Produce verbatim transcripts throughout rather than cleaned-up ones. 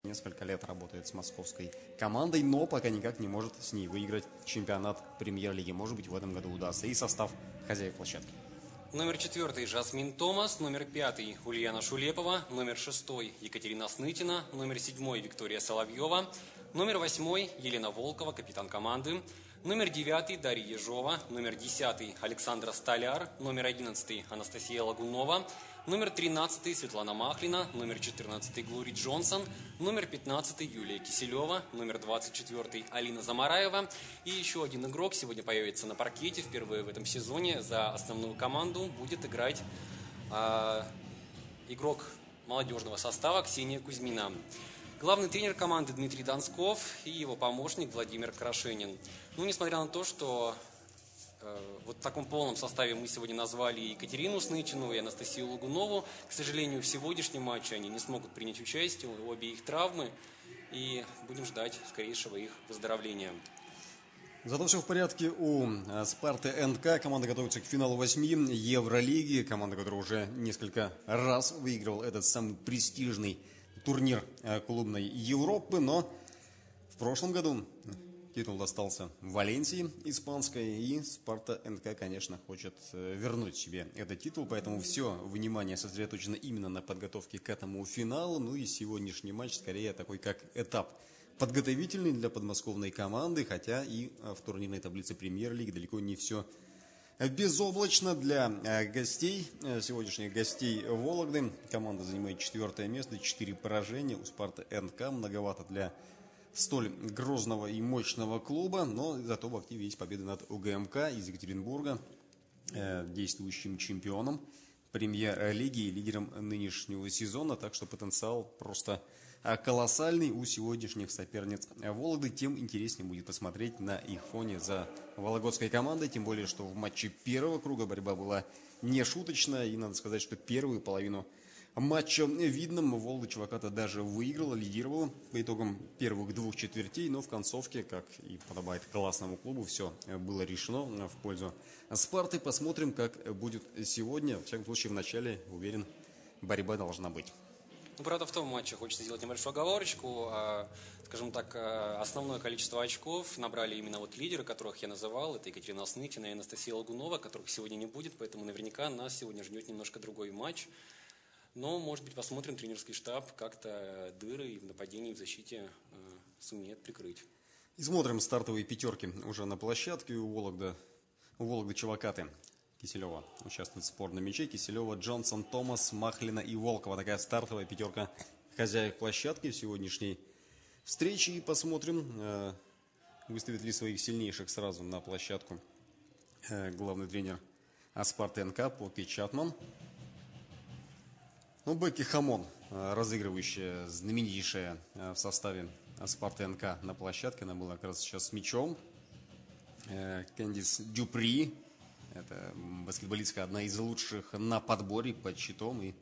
Несколько лет работает с московской командой, но пока никак не может с ней выиграть чемпионат премьер-лиги. Может быть, в этом году удастся. И состав хозяев площадки. Номер четвертый Жасмин Томас, номер пятый Ульяна Шулепова, номер шестой Екатерина Снытина, номер седьмой Виктория Соловьева, номер восьмой Елена Волкова, капитан команды, номер девятый Дарья Ежова, номер десятый Александра Столяр, номер одиннадцатый Анастасия Лагунова, номер тринадцатый Светлана Махлина, номер четырнадцатый Глори Джонсон, номер пятнадцатый Юлия Киселева, номер двадцать четвертый Алина Замараева. И еще один игрок сегодня появится на паркете впервые в этом сезоне. За основную команду будет играть э, игрок молодежного состава Ксения Кузьмина. Главный тренер команды Дмитрий Донсков и его помощник Владимир Крашенин. Ну, несмотря на то, что вот в таком полном составе мы сегодня назвали Екатерину Снытину и Анастасию Лагунову. К сожалению, в сегодняшнем матче они не смогут принять участие, обе их травмы. И будем ждать скорейшего их выздоровления. Зато все в порядке у Спарты эн ка. Команда готовится к финалу восьми Евролиги. Команда, которая уже несколько раз выиграла этот самый престижный турнир клубной Европы. Но в прошлом году титул достался Валенсии испанской, и Спарта эн ка, конечно, хочет вернуть себе этот титул, поэтому все внимание сосредоточено именно на подготовке к этому финалу. Ну и сегодняшний матч скорее такой как этап подготовительный для подмосковной команды, хотя и в турнирной таблице премьер-лиги далеко не все безоблачно для гостей, сегодняшних гостей Вологды. Команда занимает четвертое место, четыре поражения у Спарты эн ка, многовато для столь грозного и мощного клуба, но зато в активе есть победы над у гэ эм ка из Екатеринбурга, действующим чемпионом премьер-лиги и лидером нынешнего сезона, так что потенциал просто колоссальный у сегодняшних соперниц Вологды. Тем интереснее будет посмотреть на их фоне за вологодской командой, тем более, что в матче первого круга борьба была нешуточная, и надо сказать, что первую половину матча видным Волга Чуваката даже выиграла, лидировала по итогам первых двух четвертей, но в концовке, как и подобает классному клубу, все было решено в пользу Спарты. Посмотрим, как будет сегодня. В всяком случае, в начале, уверен, борьба должна быть. Ну, правда, в том матче хочется сделать небольшую оговорочку. Скажем так, основное количество очков набрали именно вот лидеры, которых я называл. Это Екатерина Снытина и Анастасия Лагунова, которых сегодня не будет, поэтому наверняка нас сегодня ждет немножко другой матч. Но, может быть, посмотрим, тренерский штаб как-то дыры и в нападении, и в защите э, сумеет прикрыть. И смотрим стартовые пятерки уже на площадке у Вологды. У Вологды Чувакаты. Киселева участвует в спорном мяче. Киселева, Джонсон, Томас, Махлина и Волкова. Такая стартовая пятерка хозяев площадки в сегодняшней встрече. И посмотрим, э, выставит ли своих сильнейших сразу на площадку э, главный тренер Спарты эн ка Поки Чатман. Ну, Бекки Хамон, разыгрывающая, знаменитейшая в составе Спарты эн ка на площадке. Она была как раз сейчас с мячом. Кэндис Дюпри. Это баскетболистка, одна из лучших на подборе под щитом. И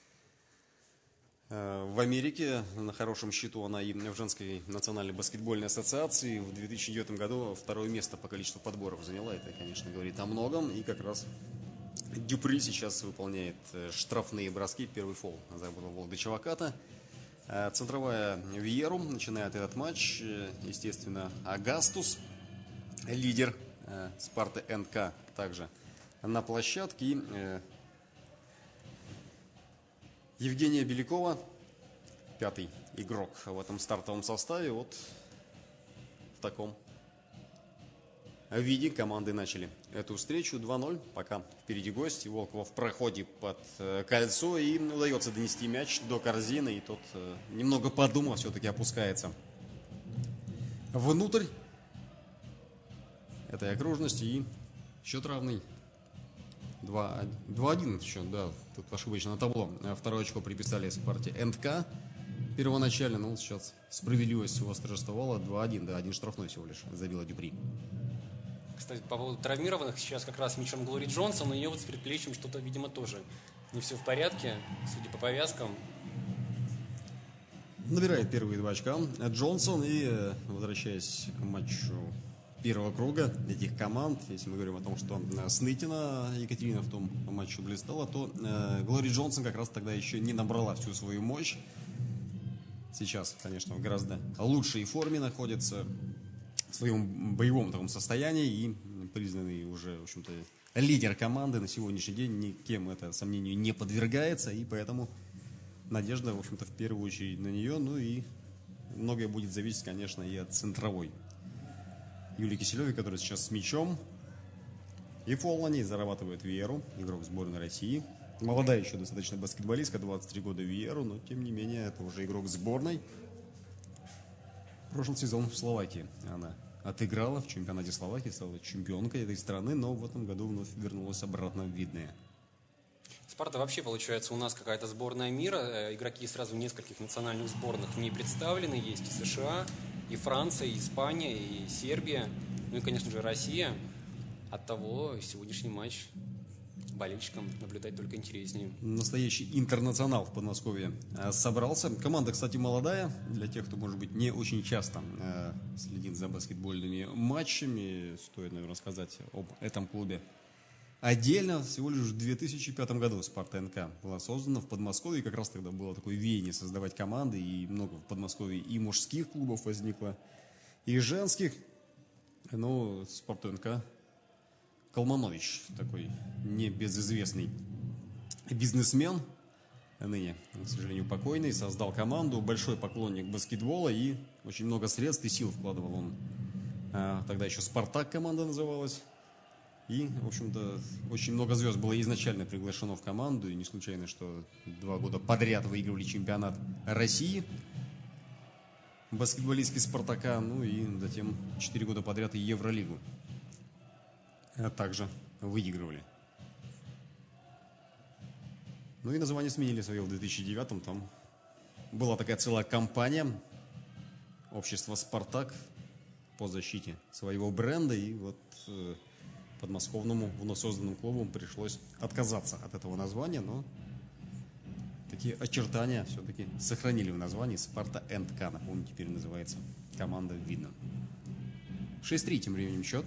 в Америке на хорошем счету она и в женской национальной баскетбольной ассоциации. В две тысячи девятом году второе место по количеству подборов заняла. Это, конечно, говорит о многом. И как раз Дюпри сейчас выполняет штрафные броски. Первый фол заработал Волга Чуваката. Центровая Виеру начинает этот матч. Естественно, Агастус, лидер Спарты эн ка, также на площадке. И Евгения Белякова, пятый игрок в этом стартовом составе. Вот в таком виде команды начали эту встречу. два ноль. Пока впереди гость. Волкова в проходе под кольцо. И удается донести мяч до корзины. И тот, немного подумав, все-таки опускается внутрь этой окружности. И счет равный. два один еще, да, тут ошибочно на табло. Второе очко приписали Спарте эн ка первоначально, но сейчас справедливость восторжествовала. два один, да, один штрафной всего лишь забила Дюпри. Кстати, по поводу травмированных, сейчас как раз мячом Глори Джонсон, но у нее вот с предплечьем что-то, видимо, тоже не все в порядке, судя по повязкам. Набирает первые два очка Джонсон. И, возвращаясь к матчу первого круга этих команд, если мы говорим о том, что Снытина Екатерина в том матче блистала, то э, Глори Джонсон как раз тогда еще не набрала всю свою мощь. сейчас, конечно, в гораздо лучшей форме находится, в своем боевом таком состоянии и признанный уже, в общем-то, лидер команды на сегодняшний день, никем это сомнению не подвергается, и поэтому надежда, в общем-то, в первую очередь на нее, ну и многое будет зависеть, конечно, и от центровой Юлии Киселевой, которая сейчас с мячом и фол на ней зарабатывает Виеру, игрок сборной России. Молодая еще достаточно баскетболистка, двадцать три года Виеру, но тем не менее это уже игрок сборной. Прошлый сезон в Словакии она отыграла в чемпионате Словакии, стала чемпионкой этой страны, но в этом году вновь вернулась обратно в Видное. Спарта вообще, получается, у нас какая-то сборная мира. Игроки сразу в нескольких национальных сборных в ней представлены. Есть и США, и Франция, и Испания, и Сербия, ну и, конечно же, Россия. Оттого сегодняшний матч болельщикам наблюдать только интереснее. Настоящий интернационал в Подмосковье собрался. Команда, кстати, молодая. Для тех, кто, может быть, не очень часто э, следит за баскетбольными матчами, стоит, наверное, сказать об этом клубе отдельно. Всего лишь в две тысячи пятом году Спарта эн ка была создана в Подмосковье. Как раз тогда было такое веяние создавать команды. И много в Подмосковье и мужских клубов возникло, и женских. Но Спарту эн ка Колманович, такой небезызвестный бизнесмен, ныне, к сожалению, покойный, создал команду, большой поклонник баскетбола и очень много средств и сил вкладывал он. А, тогда еще «Спартак» команда называлась. И, в общем-то, очень много звезд было изначально приглашено в команду. И не случайно, что два года подряд выигрывали чемпионат России баскетболистки «Спартака». Ну и затем четыре года подряд и Евролигу также выигрывали. Ну и название сменили свое в две тысячи девятом. Там была такая целая кампания общества «Спартак» по защите своего бренда. И вот э, подмосковному вновь созданному клубу пришлось отказаться от этого названия. Но такие очертания все-таки сохранили в названии «Спарта эн ка». Напомню, теперь называется команда «Видно». шесть три тем временем счет.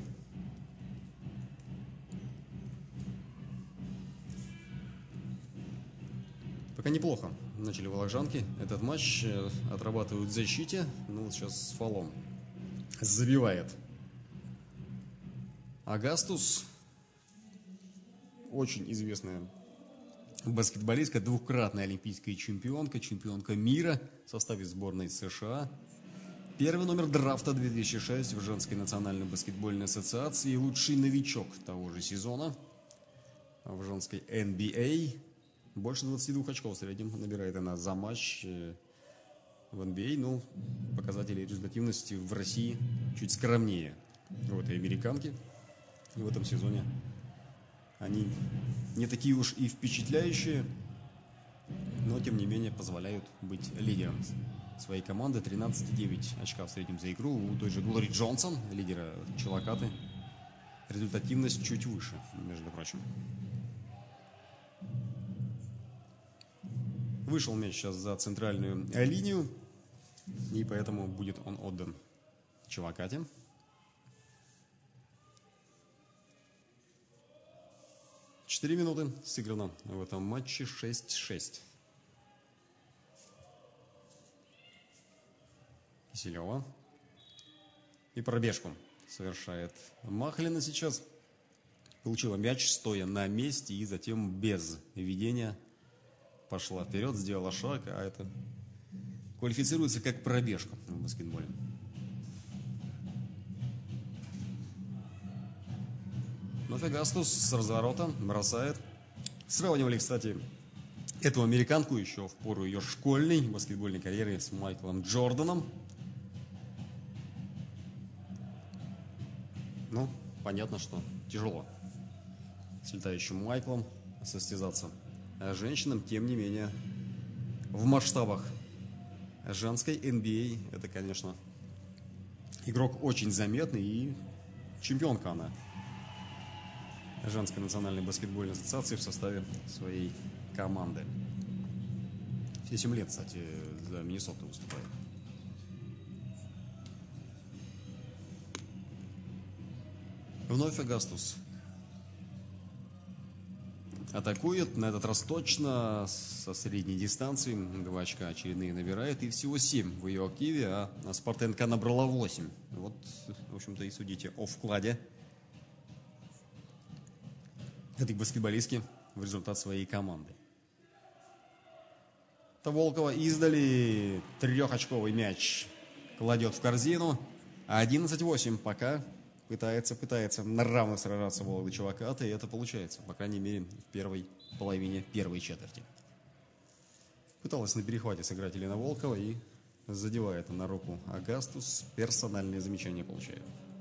Пока неплохо начали волокжанки этот матч, отрабатывают в защите. Ну, вот сейчас с фолом забивает Агастус. Очень известная баскетболистка, двукратная олимпийская чемпионка, чемпионка мира в составе сборной США. Первый номер драфта две тысячи шестого в женской национальной баскетбольной ассоциации. И лучший новичок того же сезона в женской эн би эй. Больше двадцати двух очков в среднем набирает она за матч в эн би эй. Ну, показатели результативности в России чуть скромнее у этой американки. И в этом сезоне они не такие уж и впечатляющие, но тем не менее позволяют быть лидером своей команды. тринадцать и девять очка в среднем за игру. У той же Глори Джонсон, лидера Чилакаты, результативность чуть выше, между прочим. Вышел мяч сейчас за центральную линию, и поэтому будет он отдан Чилакате. Четыре минуты сыграно в этом матче, шесть шесть. Киселева. И пробежку совершает Махлина сейчас. Получила мяч, стоя на месте, и затем без ведения пошла вперед, сделала шаг, а это квалифицируется как пробежка в баскетболе. Но Агастус с разворота бросает. Сравнивали, кстати, эту американку еще в пору ее школьной баскетбольной карьеры с Майклом Джорданом. Ну, понятно, что тяжело с летающим Майклом состязаться. А женщинам, тем не менее, в масштабах женской эн би эй это, конечно, игрок очень заметный, и чемпионка она женской национальной баскетбольной ассоциации в составе своей команды. Все семь лет, кстати, за Миннесоту выступает. Вновь Агастус атакует. На этот раз точно со средней дистанции. Два очка очередные набирает. И всего семь в ее активе, а Спарта эн ка набрала восемь. Вот, в общем-то, и судите о вкладе этой баскетболистки в результат своей команды. Волкова издали трехочковый мяч кладет в корзину. одиннадцать восемь пока пытается, пытается на равных сражаться Вологда Чуваката, и это получается, по крайней мере, в первой половине первой четверти. Пыталась на перехвате сыграть Елена Волкова и задевает на руку Агастус. Персональное замечание получает.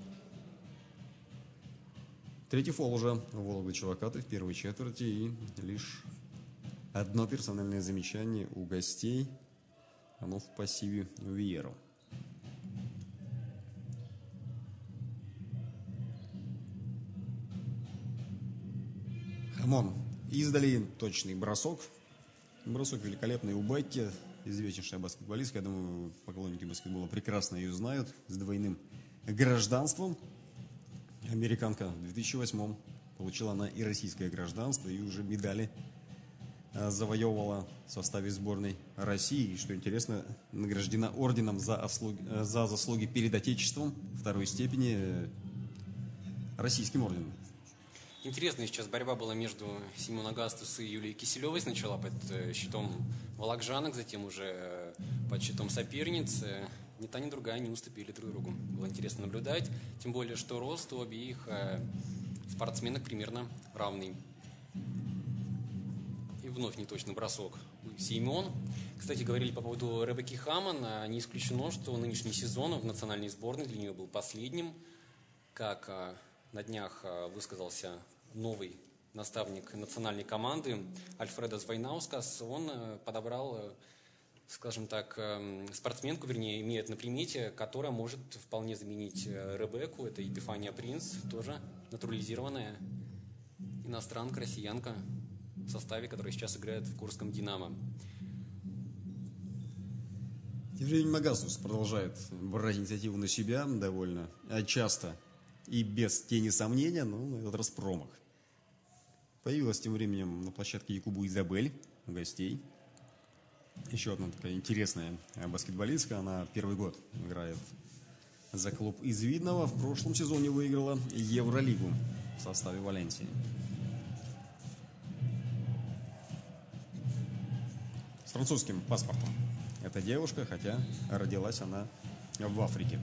Третий фол уже у Вологды Чувакаты в первой четверти, и лишь одно персональное замечание у гостей. Оно в пассиве Виеру. Хамон издали точный бросок. Бросок великолепный у Бетти, известнейшая баскетболистка. Я думаю, поклонники баскетбола прекрасно ее знают. С двойным гражданством. Американка в две тысячи восьмом получила она и российское гражданство, и уже медали завоевывала в составе сборной России. И, что интересно, награждена орденом за, ослуги, за заслуги перед Отечеством второй степени, российским орденом. Интересная сейчас борьба была между Симон Агастус и Юлией Киселевой. Сначала под щитом волокжанок, затем уже под щитом соперниц. Ни та, ни другая не уступили друг другу. Было интересно наблюдать. Тем более, что рост у обеих спортсменок примерно равный. И вновь неточный бросок Симон. Кстати, говорили по поводу Ребекки Хаммон. Не исключено, что нынешний сезон в национальной сборной для нее был последним. Как на днях высказался новый наставник национальной команды Альфредо Звайнаускас, он подобрал, скажем так, спортсменку, вернее, имеет на примете, которая может вполне заменить Ребекку. Это Епифания Принц, тоже натурализированная иностранка, россиянка, в составе, которая сейчас играет в Курском «Динамо». Тем временем Агастус продолжает брать инициативу на себя довольно часто и без тени сомнения, но на этот раз промах. Появилась тем временем на площадке Якубу Изабель у гостей. Еще одна такая интересная баскетболистка. Она первый год играет за клуб из Видного. В прошлом сезоне выиграла Евролигу в составе Валенсии. С французским паспортом эта девушка, хотя родилась она в Африке.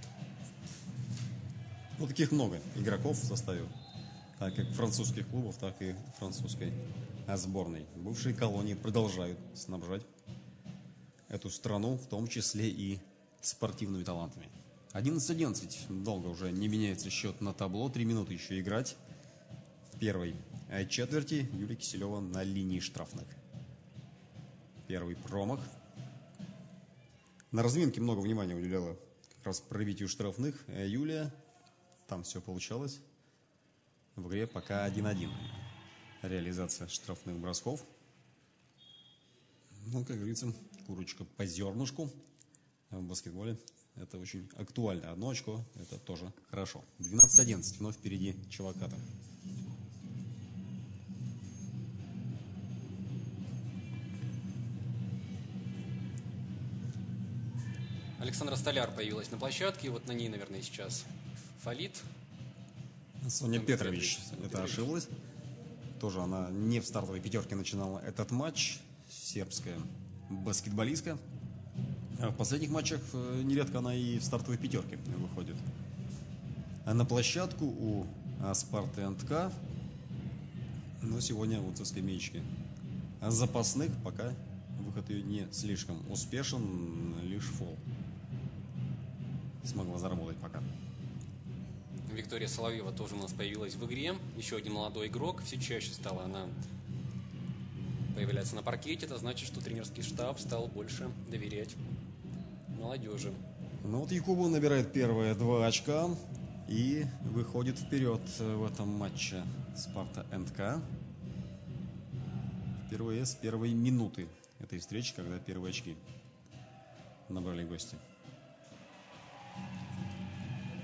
Ну, таких много игроков в составе так как французских клубов, так и французской сборной. Бывшие колонии продолжают снабжать эту страну, в том числе и спортивными талантами. одиннадцать одиннадцать. Долго уже не меняется счет на табло. Три минуты еще играть. В первой четверти Юлия Киселева на линии штрафных. Первый промах. На разминке много внимания уделяла как раз пробитию штрафных Юлия. Там все получалось. В игре пока один один. Реализация штрафных бросков. Ну, как говорится, курочка по зернышку. В баскетболе это очень актуально. Одно очко – это тоже хорошо. двенадцать одиннадцать. Вновь впереди Чуваката. Александра Столяр появилась на площадке. И вот на ней, наверное, сейчас фалит. Соня Петрович это ошиблась. Тоже она не в стартовой пятерке начинала этот матч. Сербская баскетболистка. В последних матчах нередко она и в стартовой пятерке выходит. А на площадку у Спарты эн ка. Но сегодня вот со скамеечки запасных пока выход ее не слишком успешен. Лишь фол смогла заработать пока. Виктория Соловьева тоже у нас появилась в игре. Еще один молодой игрок. Все чаще стала она появляться на паркете. Это значит, что тренерский штаб стал больше доверять молодежи. Ну вот Якубу набирает первые два очка и выходит вперед в этом матче Спарта эн ка. Впервые с первой минуты этой встречи, когда первые очки набрали гости.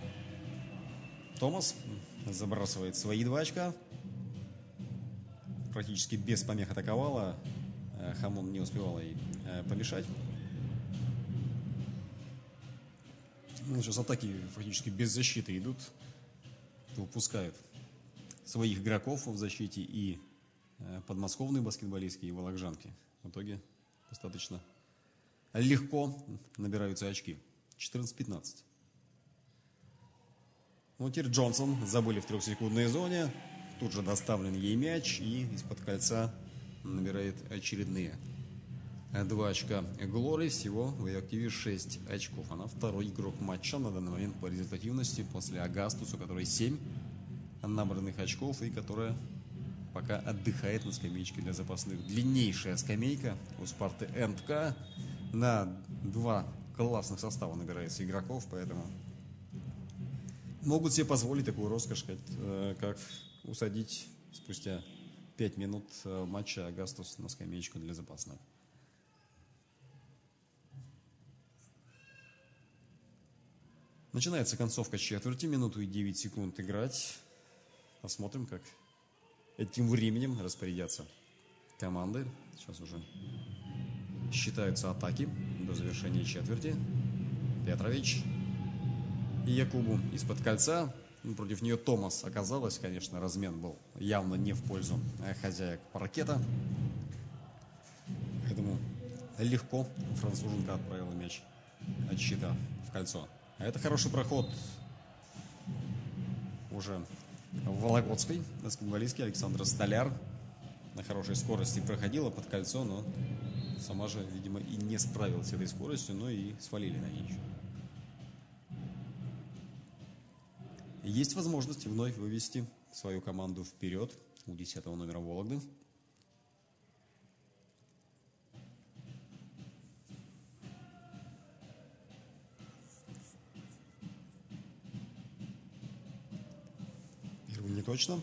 Томас забрасывает свои два очка. практически без помех атаковала. Хамон не успевала ей помешать. Ну, сейчас атаки фактически без защиты идут. Выпускают своих игроков в защите и подмосковные баскетболистки, и вологжанки. В итоге достаточно легко набираются очки. четырнадцать пятнадцать. Ну, теперь Джонсон забыли в трехсекундной зоне. Тут же доставлен ей мяч и из-под кольца набирает очередные два очка Глори. Всего в ее активе шесть очков. Она второй игрок матча на данный момент по результативности после Агастус, у которой семь набранных очков и которая пока отдыхает на скамеечке для запасных. Длиннейшая скамейка у Спарты эн ка. На два классных состава набирается игроков, поэтому могут себе позволить такую роскошь, как усадить спустя пять минут матча Агастус на скамеечку для запасных. Начинается концовка четверти, минуту и девять секунд играть. Посмотрим, как этим временем распорядятся команды. Сейчас уже считаются атаки до завершения четверти. Петрович и Якубу из-под кольца. Ну, против нее Томас оказалось, конечно, размен был явно не в пользу хозяек паркета. Поэтому легко француженка отправила мяч от щита в кольцо. А это хороший проход уже в Вологодской баскетболистке Александра Столяр. На хорошей скорости проходила под кольцо, но сама же, видимо, и не справилась с этой скоростью, но и свалили на ней. Есть возможность вновь вывести свою команду вперед у десятого номера Вологды. Первый не точно.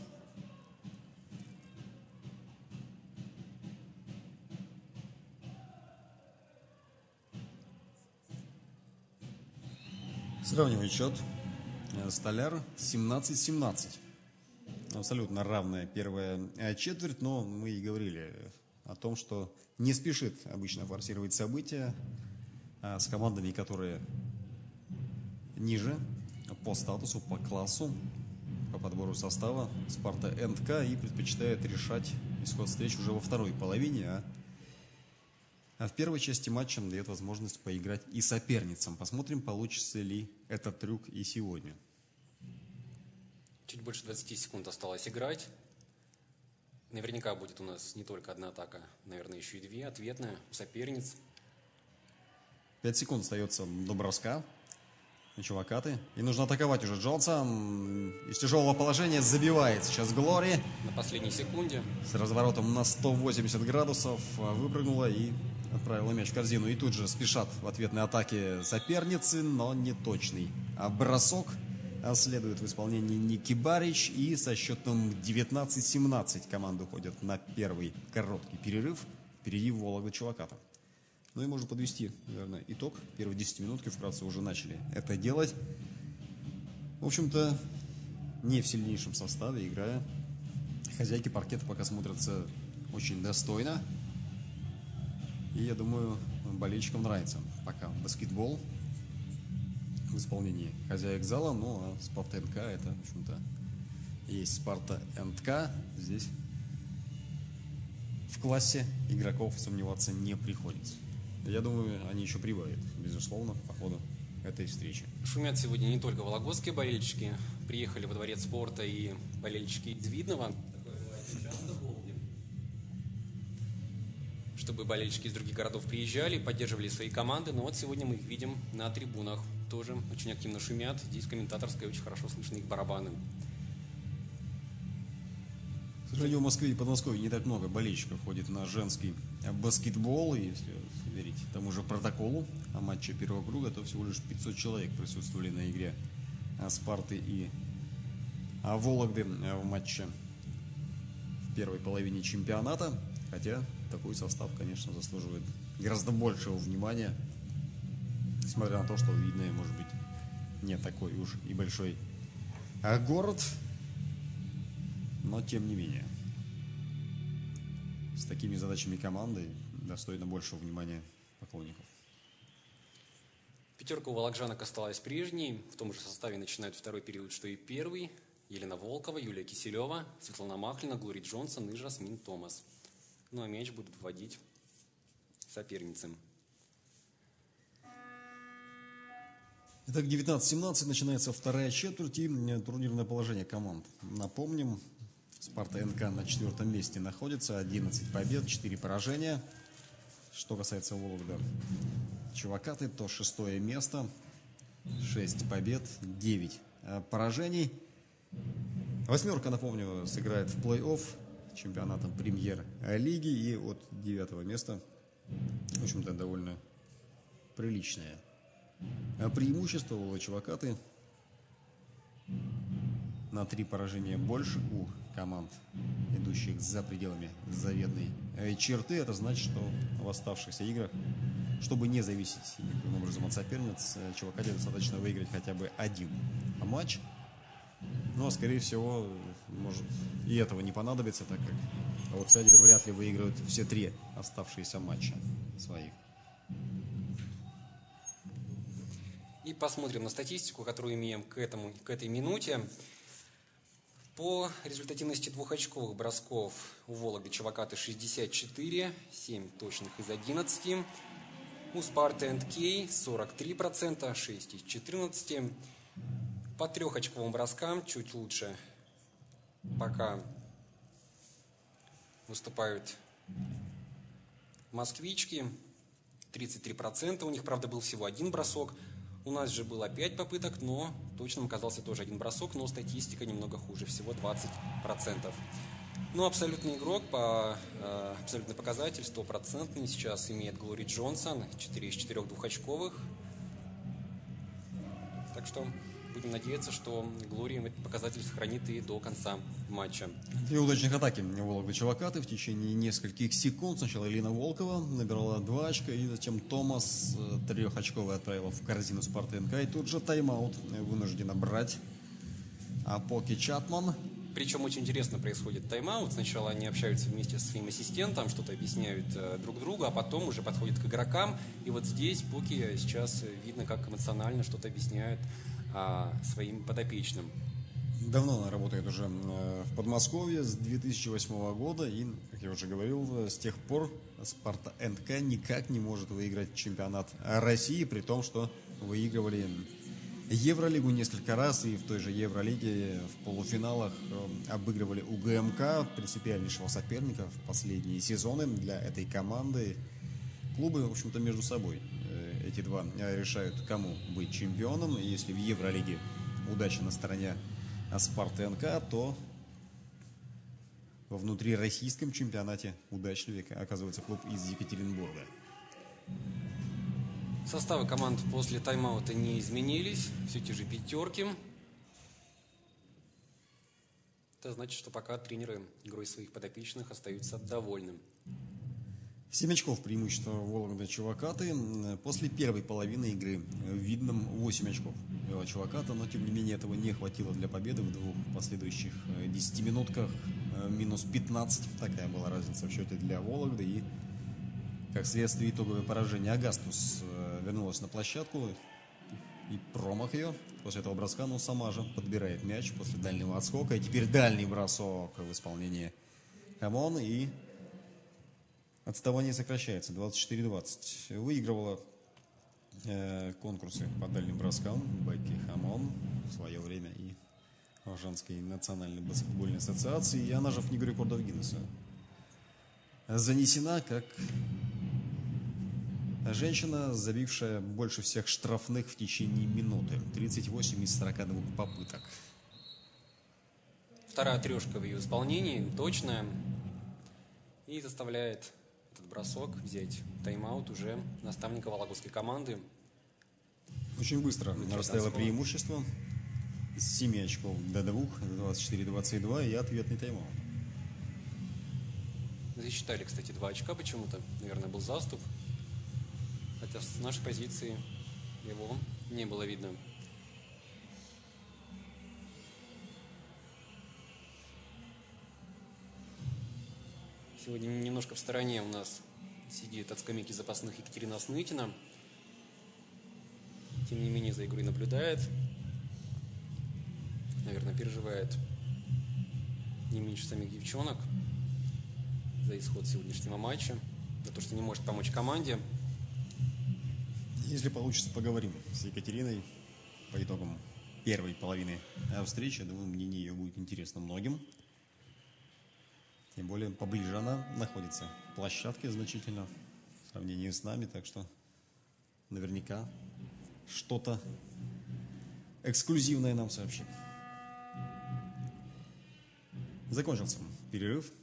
Сравнивает счет. Столяр семнадцать семнадцать. Абсолютно равная первая четверть, но мы и говорили о том, что не спешит обычно форсировать события с командами, которые ниже по статусу, по классу, по подбору состава Спарта эн ка, и предпочитает решать исход встреч уже во второй половине, а А в первой части матча дает возможность поиграть и соперницам. Посмотрим, получится ли этот трюк и сегодня. Чуть больше двадцати секунд осталось играть. Наверняка будет у нас не только одна атака, наверное, еще и две. Ответная у соперниц. пять секунд остается до броска. Чувакаты. И нужно атаковать уже Джонсон. Из тяжелого положения забивает сейчас Глори. На последней секунде. С разворотом на сто восемьдесят градусов выпрыгнула и отправила мяч в корзину. И тут же спешат в ответной атаке соперницы, но не точный. А бросок следует в исполнении Ники Барич. И со счетом девятнадцать семнадцать команды уходят на первый короткий перерыв. Впереди Вологда Чуваката. Ну и можно подвести, наверное, итог. Первые десять минутки вкратце уже начали это делать. В общем-то, не в сильнейшем составе играя. Хозяйки паркета пока смотрятся очень достойно. И я думаю, болельщикам нравится пока баскетбол в исполнении хозяек зала. Ну а Спарта эн ка это, в общем-то, есть Спарта эн ка. Здесь в классе игроков сомневаться не приходится. Я думаю, они еще прибавят, безусловно, по ходу этой встречи. Шумят сегодня не только вологодские болельщики. Приехали во дворец спорта и болельщики из Видного. Чтобы болельщики из других городов приезжали, поддерживали свои команды. Но вот сегодня мы их видим на трибунах. Тоже очень активно шумят. Здесь комментаторская, очень хорошо слышны их барабаны. К сожалению, в Москве и Подмосковье не так много болельщиков ходит на женский баскетбол. И если верить тому же протоколу о матче первого круга, то всего лишь пятьсот человек присутствовали на игре Спарты и Вологды в матче в первой половине чемпионата. Хотя такой состав, конечно, заслуживает гораздо большего внимания, несмотря на то, что Видное, может быть, не такой уж и большой город, но тем не менее. с такими задачами команды достойно большего внимания поклонников. Пятерка у волокжанок осталась прежней. В том же составе начинают второй период, что и первый. Елена Волкова, Юлия Киселева, Светлана Махлина, Глори Джонсон и Жасмин Томас. Ну а мяч будут вводить соперницы. Итак, девятнадцать семнадцать начинается вторая четверть и турнирное положение команд. Напомним, Спарта эн ка на четвертом месте находится, одиннадцать побед, четыре поражения. Что касается Вологды Чувакаты, то шестое место, шесть побед, девять поражений. Восьмерка, напомню, сыграет в плей-офф чемпионата премьер-лиги, и от девятого места, в общем-то, довольно приличное преимущество у Чувакаты. На три поражения больше у команд, идущих за пределами заветной черты. Это значит, что в оставшихся играх, чтобы не зависеть никаким образом от соперниц, Чувакате достаточно выиграть хотя бы один матч. Но, скорее всего, может и этого не понадобится, так как аутсайдеры вряд ли выиграют все три оставшиеся матча своих. И посмотрим на статистику, которую имеем к, этому, к этой минуте. По результативности двухочковых бросков у Вологды Чувакаты шестьдесят четыре, семь точных из одиннадцати. У Спарты энд Кей сорок три процента, шесть из четырнадцати. По трехочковым броскам чуть лучше пока выступают москвички. тридцать три процента. У них, правда, был всего один бросок. У нас же было пять попыток, но точным оказался тоже один бросок, но статистика немного хуже, всего двадцать процентов. Но абсолютный игрок по э, абсолютный показатель стопроцентный сейчас имеет Глори Джонсон, четыре из четырёх двухочковых. Так что будем надеяться, что Глори этот показатель сохранит и до конца матча. Две удачных атаки Вологды Чувакаты в течение нескольких секунд. Сначала Елена Волкова набирала два очка, и затем Томас трехочковый отправила в корзину Спарты эн ка. И тут же тайм-аут вынуждена брать Апоки Чатман. Причем очень интересно происходит тайм-аут. Сначала они общаются вместе со своим ассистентом, что-то объясняют э, друг другу, а потом уже подходят к игрокам. И вот здесь Поки сейчас видно, как эмоционально что-то объясняют а, своим подопечным. Давно она работает уже в Подмосковье, с две тысячи восьмого года. И, как я уже говорил, с тех пор Спарта эн ка никак не может выиграть чемпионат России, при том, что выигрывали Евролигу несколько раз, и в той же Евролиге в полуфиналах обыгрывали у гэ эм ка, принципиальнейшего соперника в последние сезоны для этой команды. Клубы, в общем-то, между собой эти два решают, кому быть чемпионом. И если в Евролиге удача на стороне Спарты эн ка, то во внутрироссийском чемпионате удачливее оказывается клуб из Екатеринбурга. Составы команд после тайм-аута не изменились, все те же пятерки. Это значит, что пока тренеры игрой своих подопечных остаются довольны. семь очков преимущества Вологды Чувакаты. После первой половины игры в Видном восемь очков вела Чуваката, но тем не менее этого не хватило для победы в двух последующих десяти минутках. Минус пятнадцать. Такая была разница в счете для Вологды. И как следствие итоговое поражение Агастус вернулась на площадку. И промах ее после этого броска, но сама же подбирает мяч после дальнего отскока. И теперь дальний бросок в исполнении Хамон. И отставание сокращается. двадцать четыре двадцать. Выигрывала э, конкурсы по дальним броскам Бекки Хамон в свое время и в Женской национальной баскетбольной ассоциации. И она же в книгу рекордов Гиннесса занесена как женщина, забившая больше всех штрафных в течение минуты. тридцать восемь из сорока двух попыток. Вторая трешка в ее исполнении, точная. И заставляет этот бросок взять тайм-аут уже наставника вологодской команды. Очень быстро расстояло преимущество. С семи очков до двух, двадцать четыре двадцать два, и ответный тайм-аут. Засчитали, кстати, два очка почему-то. Наверное, был заступ. Хотя с нашей позиции его не было видно. Сегодня немножко в стороне у нас сидит от скамейки запасных Екатерина Снытина. Тем не менее, за игрой наблюдает. Наверное, переживает не меньше самих девчонок за исход сегодняшнего матча, за то, что не может помочь команде. Если получится, поговорим с Екатериной по итогам первой половины встречи. Думаю, мнение ее будет интересно многим. Тем более, поближе она находится к площадке значительно в сравнении с нами. Так что наверняка что-то эксклюзивное нам сообщит. Закончился перерыв.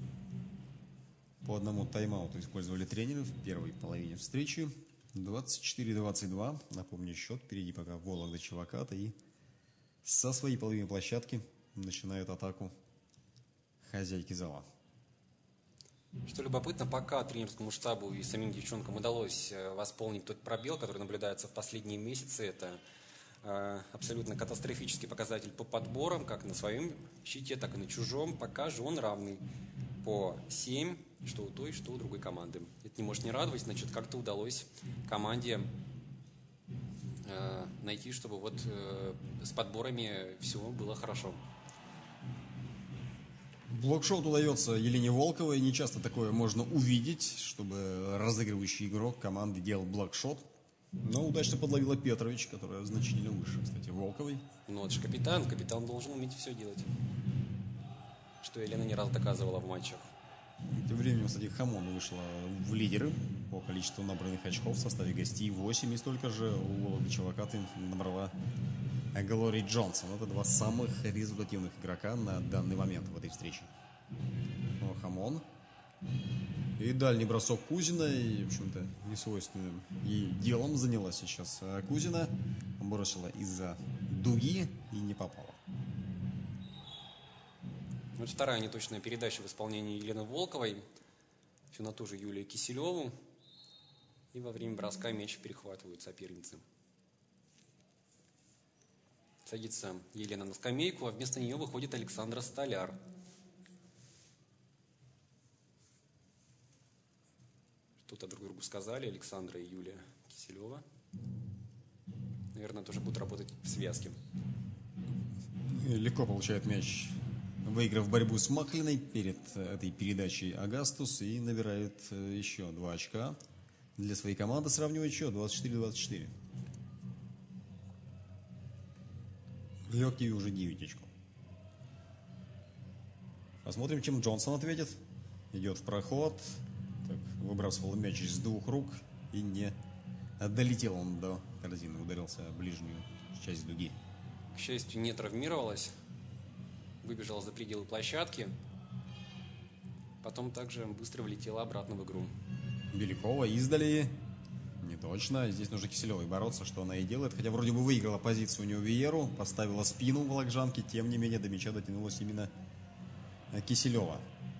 По одному тайм-ауту использовали тренеры в первой половине встречи. двадцать четыре двадцать два. Напомню счет. Впереди пока Вологда Чеваката. И со своей половины площадки начинают атаку хозяйки зала. Что любопытно, пока тренерскому штабу и самим девчонкам удалось восполнить тот пробел, который наблюдается в последние месяцы, это э, абсолютно катастрофический показатель по подборам, как на своем щите, так и на чужом. Пока же он равный по семь, что у той, что у другой команды. Это не может не радовать, значит, как-то удалось команде э, найти, чтобы вот э, с подборами все было хорошо. Блокшот удается Елене Волковой. Не часто такое можно увидеть, чтобы разыгрывающий игрок команды делал блокшот. Но удачно подловила Петрович, которая значительно выше, кстати, Волковой. Ну, это же капитан. Капитан должен уметь все делать. Что Елена не раз доказывала в матчах. Тем временем, кстати, Хамон вышла в лидеры по количеству набранных очков в составе гостей восемь. И столько же у Вологды Чевакаты набрала Глори Джонсон. Это два самых результативных игрока на данный момент в этой встрече. Ну, Хамон. И дальний бросок Кузина. И, в общем-то, несвойственным ей делом занялась сейчас Кузина. Бросила из-за дуги и не попала. Вот вторая неточная передача в исполнении Елены Волковой. Все на ту же Юлию Киселеву. И во время броска мяч перехватывают соперницы. Садится Елена на скамейку, а вместо нее выходит Александра Столяр. Что-то друг другу сказали Александра и Юлия Киселева. Наверное, тоже будут работать в связке. Легко получает мяч, выиграв борьбу с Маклиной перед этой передачей Агастус, и набирает еще два очка для своей команды, сравнивает счет двадцать четыре двадцать четыре. В ее активе уже девять очков. Посмотрим, чем Джонсон ответит. Идет в проход. Так, выбрасывал мяч из двух рук и не долетел он до корзины. Ударился в ближнюю часть дуги. К счастью, не травмировалась. Выбежала за пределы площадки. Потом также быстро влетела обратно в игру. Белякова издали. Не точно. Здесь нужно Киселевой бороться, что она и делает. Хотя вроде бы выиграла позицию у нее Виеру. Поставила спину волокжанки. Тем не менее, до мяча дотянулась именно Киселева.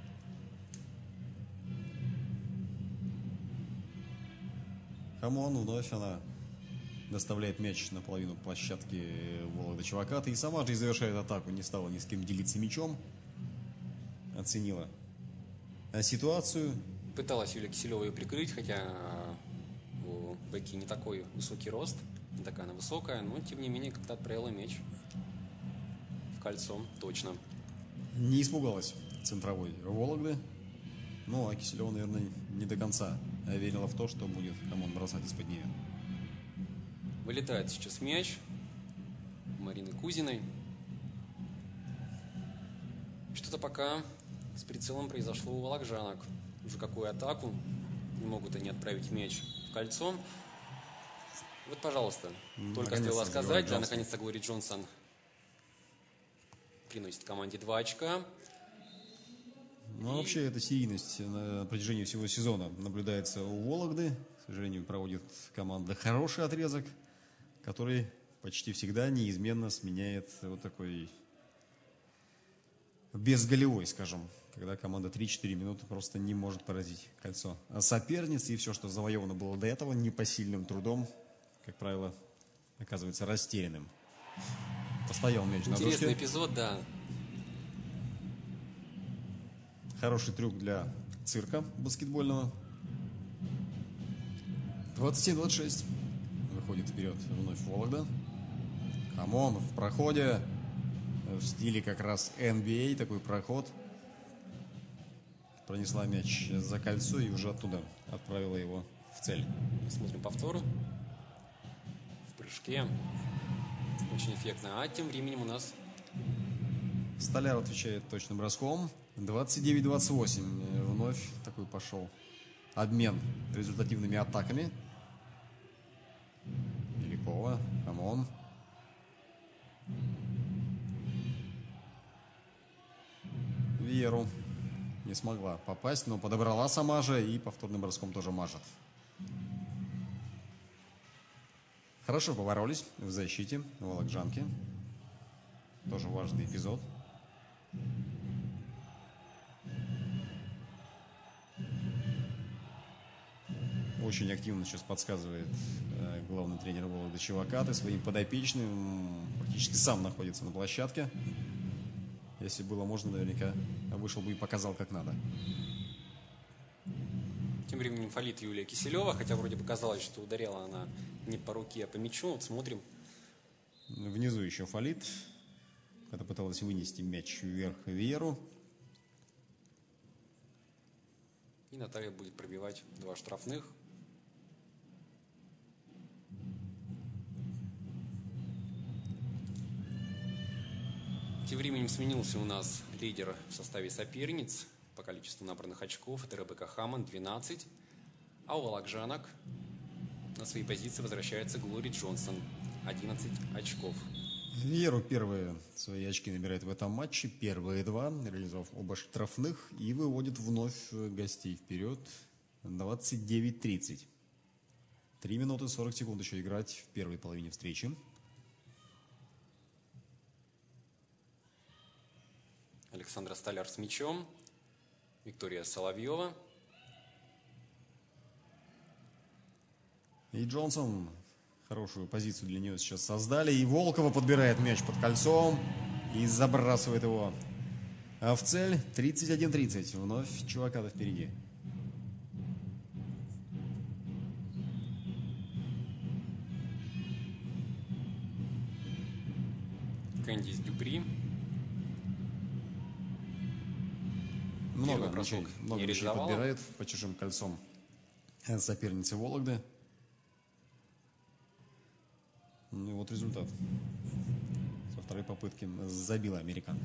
Хамон вновь она доставляет мяч на половину площадки Вологды Чевакаты. И сама же и завершает атаку. Не стала ни с кем делиться мячом. Оценила ситуацию. Пыталась Юлия Киселева ее прикрыть, хотя у Бекки не такой высокий рост, не такая она высокая, но тем не менее как-то отправила мяч в кольцо, точно. Не испугалась центровой Вологды. Ну, а Киселева, наверное, не до конца верила в то, что будет Хамон бросать из-под нее. Вылетает сейчас мяч Марины Кузиной. Что-то пока с прицелом произошло у волокжанок. Уже какую атаку. Не могут они отправить мяч в кольцо. Вот, пожалуйста, только стоило сказать, да, наконец-то Глори Джонсон приносит команде два очка. Ну, и... вообще, эта серийность на протяжении всего сезона наблюдается у Вологды. К сожалению, проводит команда хороший отрезок, который почти всегда неизменно сменяет вот такой безголевой, скажем, когда команда три-четыре минуты просто не может поразить кольцо соперниц, и все, что завоевано было до этого, непосильным трудом, как правило, оказывается растерянным. Постоял мяч на доске. Интересный эпизод, да. Хороший трюк для цирка баскетбольного. двадцать семь двадцать шесть. Выходит вперед вновь Вологда. Камон в проходе. В стиле как раз эн би эй такой проход. Пронесла мяч за кольцо и уже оттуда отправила его в цель. Смотрим повтор. В прыжке. Очень эффектно. А тем временем у нас Столяр отвечает точным броском. двадцать девять двадцать восемь. Вновь такой пошел обмен результативными атаками. Мелякова. Камон. Веру не смогла попасть, но подобрала сама же и повторным броском тоже мажет. Хорошо поборолись в защите вологжанки. Тоже важный эпизод. Очень активно сейчас подсказывает э, главный тренер Вологды Чевакаты своим подопечным. Практически сам находится на площадке. Если было можно, наверняка вышел бы и показал, как надо. тем временем фалит Юлия Киселева, хотя вроде бы казалось, что ударяла она не по руке, а по мячу. Вот смотрим. Внизу еще фалит, когда пыталась вынести мяч вверх Веру. И Наталья будет пробивать два штрафных. Тем временем сменился у нас лидер в составе соперниц по количеству набранных очков. Это Ребекка Хаммонд, двенадцать. А у вологжанок на свои позиции возвращается Глори Джонсон, одиннадцать очков. Веру первые свои очки набирает в этом матче. Первые два, реализовав оба штрафных, и выводит вновь гостей вперед. двадцать девять тридцать. три минуты сорок секунд еще играть в первой половине встречи. Александра Столяр с мячом. Виктория Соловьева. И Джонсон хорошую позицию для нее сейчас создали. И Волкова подбирает мяч под кольцом и забрасывает его в цель. тридцать один тридцать. Вновь Чуваката впереди. Кэндис Дюпри. Много Первый бросок мячей, много не мячей реализовала. подбирает по чужим кольцом соперницы Вологды. Ну и вот результат. Со второй попытки забила американка.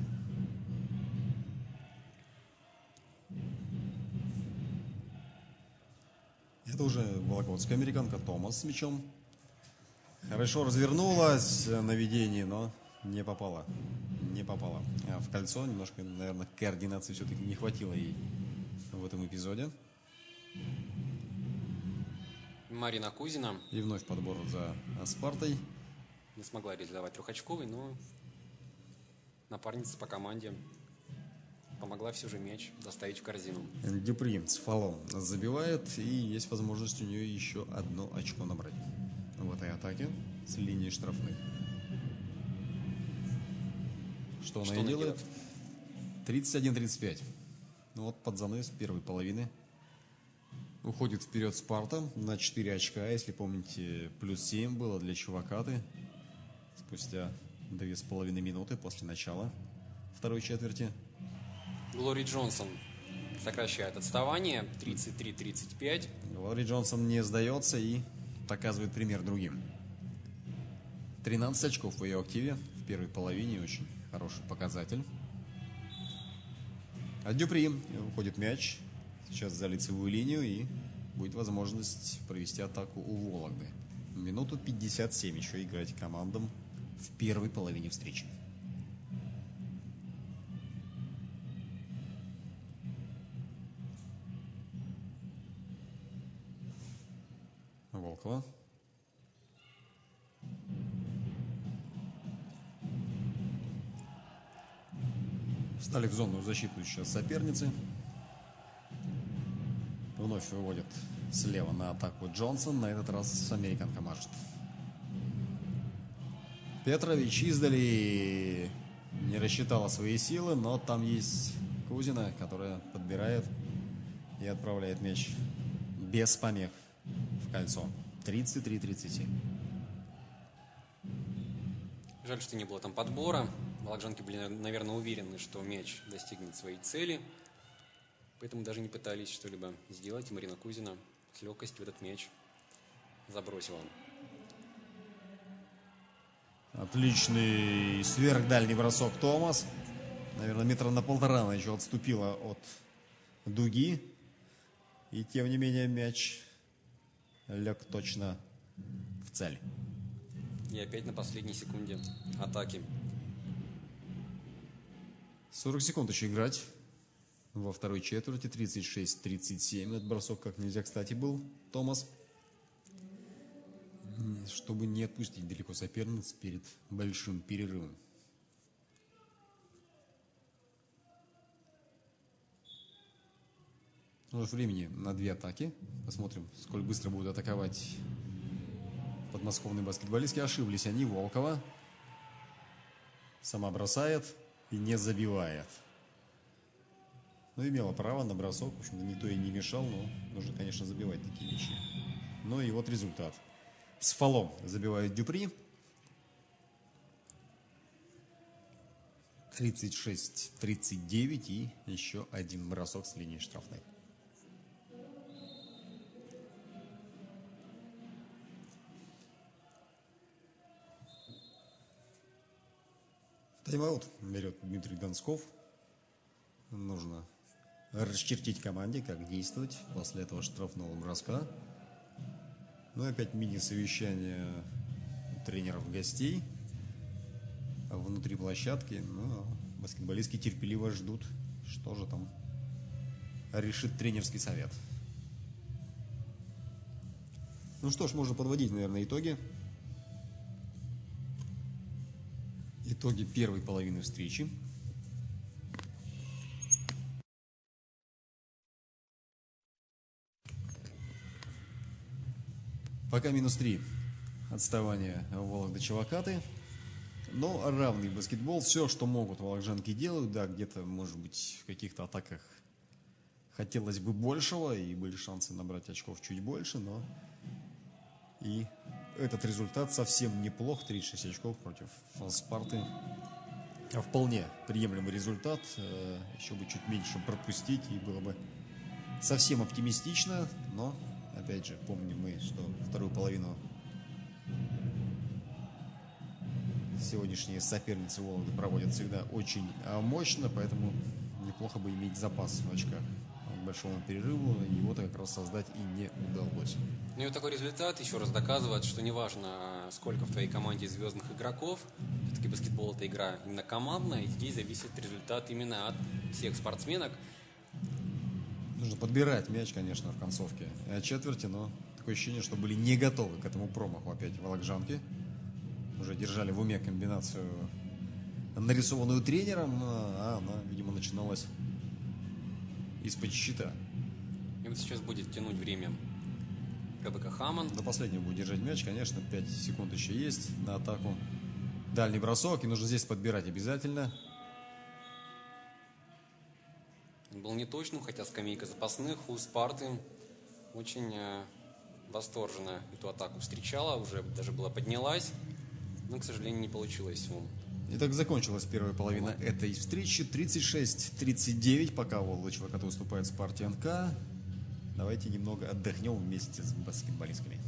Это уже вологодская американка Томас с мячом. Хорошо развернулась на ведении, но не попала. Не попала а в кольцо. Немножко, наверное, координации все-таки не хватило ей в этом эпизоде. Марина Кузина И вновь подбор за Спартой. не смогла реализовать трехочковый, но напарница по команде помогла все же мяч доставить в корзину. Дюпри с фолом забивает, и есть возможность у нее еще одно очко набрать в этой атаке с линии штрафных. Что, Что она и она делает? делает? тридцать один тридцать пять. Ну вот под занавес первой половины. Уходит вперед Спарта на четыре очка. Если помните, плюс семь было для Чувакаты. Спустя две с половиной минуты после начала второй четверти. Глори Джонсон сокращает отставание. тридцать три тридцать пять. Глори Джонсон не сдается и показывает пример другим. тринадцать очков в ее активе в первой половине. Очень хороший показатель. От Дюпри уходит мяч. Сейчас за лицевую линию, и будет возможность провести атаку у Вологды. Минуту пятьдесят семь еще играть командам в первой половине встречи. Волкова. Встали в зону защитную сейчас соперницы. Вновь выводит слева на атаку Джонсон. На этот раз американка мажет. Петрович издали не рассчитала свои силы, но там есть Кузина, которая подбирает и отправляет мяч без помех в кольцо. тридцать три тридцать семь. Жаль, что не было там подбора. Вологжанки были, наверное, уверены, что мяч достигнет своей цели. Поэтому даже не пытались что-либо сделать. И Марина Кузина с легкостью этот мяч забросила. Отличный сверхдальний бросок Томас. Наверное, метра на полтора она еще отступила от дуги. И тем не менее мяч лег точно в цель. И опять на последней секунде атаки. сорок секунд еще играть. Во второй четверти тридцать шесть тридцать семь. Этот бросок как нельзя кстати был, Томас. Чтобы не отпустить далеко соперниц перед большим перерывом. Уже времени на две атаки. Посмотрим, сколь быстро будут атаковать подмосковные баскетболистки. Ошиблись они. Волкова сама бросает и не забивает. Ну, имела право на бросок. В общем-то, никто ей не мешал, но нужно, конечно, забивать такие вещи. Ну и вот результат. С фолом забивает Дюпри. тридцать шесть тридцать девять и еще один бросок с линии штрафной. Тайм-аут берет Дмитрий Донсков. Нужно расчертить команде, как действовать после этого штрафного броска. Ну и опять мини-совещание тренеров-гостей внутри площадки. Ну, а баскетболистки терпеливо ждут, что же там решит тренерский совет. Ну что ж, можно подводить, наверное, итоги. Итоги первой половины встречи. Пока минус три отставание Вологды Чевакаты. Но равный баскетбол. Все, что могут вологжанки, делают. Да, где-то, может быть, в каких-то атаках хотелось бы большего. И были шансы набрать очков чуть больше. Но и этот результат совсем неплох. тридцать шесть очков против Спарты. Вполне приемлемый результат. Еще бы чуть меньше пропустить. И было бы совсем оптимистично. Но, опять же, помним мы, что вторую половину сегодняшние соперницы Вологды проводят всегда очень мощно, поэтому неплохо бы иметь запас в очках к большому перерыву. Его-то как раз создать и не удалось. Ну и вот такой результат еще раз доказывает, что неважно, сколько в твоей команде звездных игроков, все-таки баскетбол — это игра именно командная, и здесь зависит результат именно от всех спортсменок. Нужно подбирать мяч, конечно, в концовке четверти, но такое ощущение, что были не готовы к этому промаху опять вологжанки. Уже держали в уме комбинацию, нарисованную тренером, а она, видимо, начиналась из-под щита. И вот сейчас будет тянуть время КБК Хаман. До последнего будет держать мяч, конечно, пять секунд еще есть на атаку. Дальний бросок, и нужно здесь подбирать обязательно. Он был неточным, хотя скамейка запасных у Спарты очень э, восторженно эту атаку встречала, уже даже была поднялась. Но, к сожалению, не получилось. Итак, закончилась первая половина этой встречи. тридцать шесть тридцать девять. Пока Волга Чевакаты выступает в Спарте НК. Давайте немного отдохнем вместе с баскетболистками.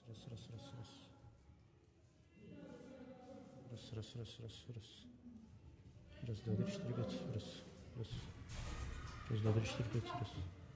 Раз, раз, раз, раз. Раз, раз, раз, раз, раз. Раз, два, три, четыре, пять. Раз, раз. Раз, два, три, четыре, пять. Раз.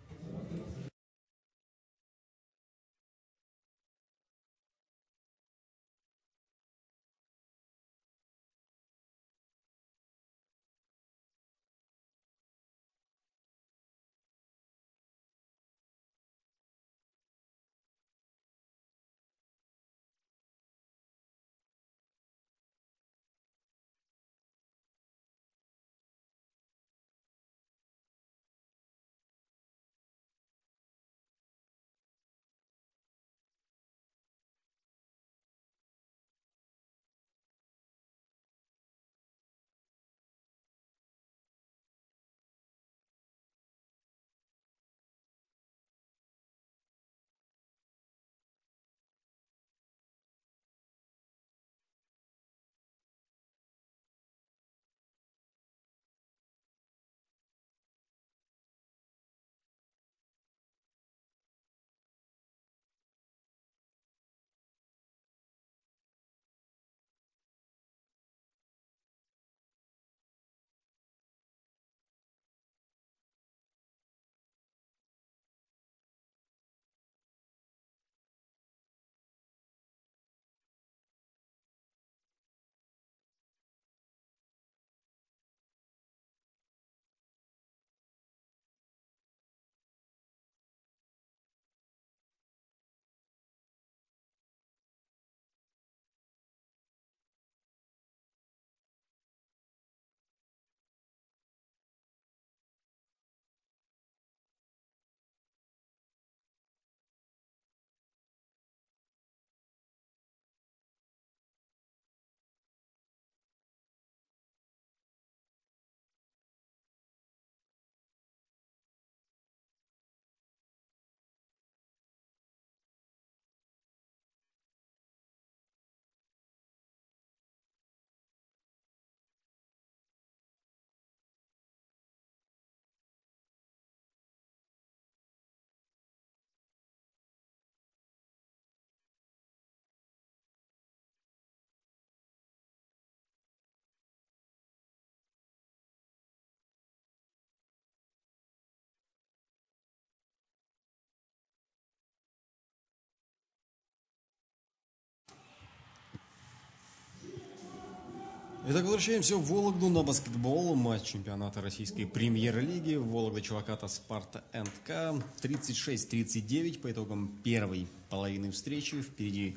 Итак, возвращаемся в Вологду на баскетбол. Матч чемпионата российской премьер-лиги. Вологда Чуваката Спарта эн ка. тридцать шесть тридцать девять по итогам первой половины встречи. Впереди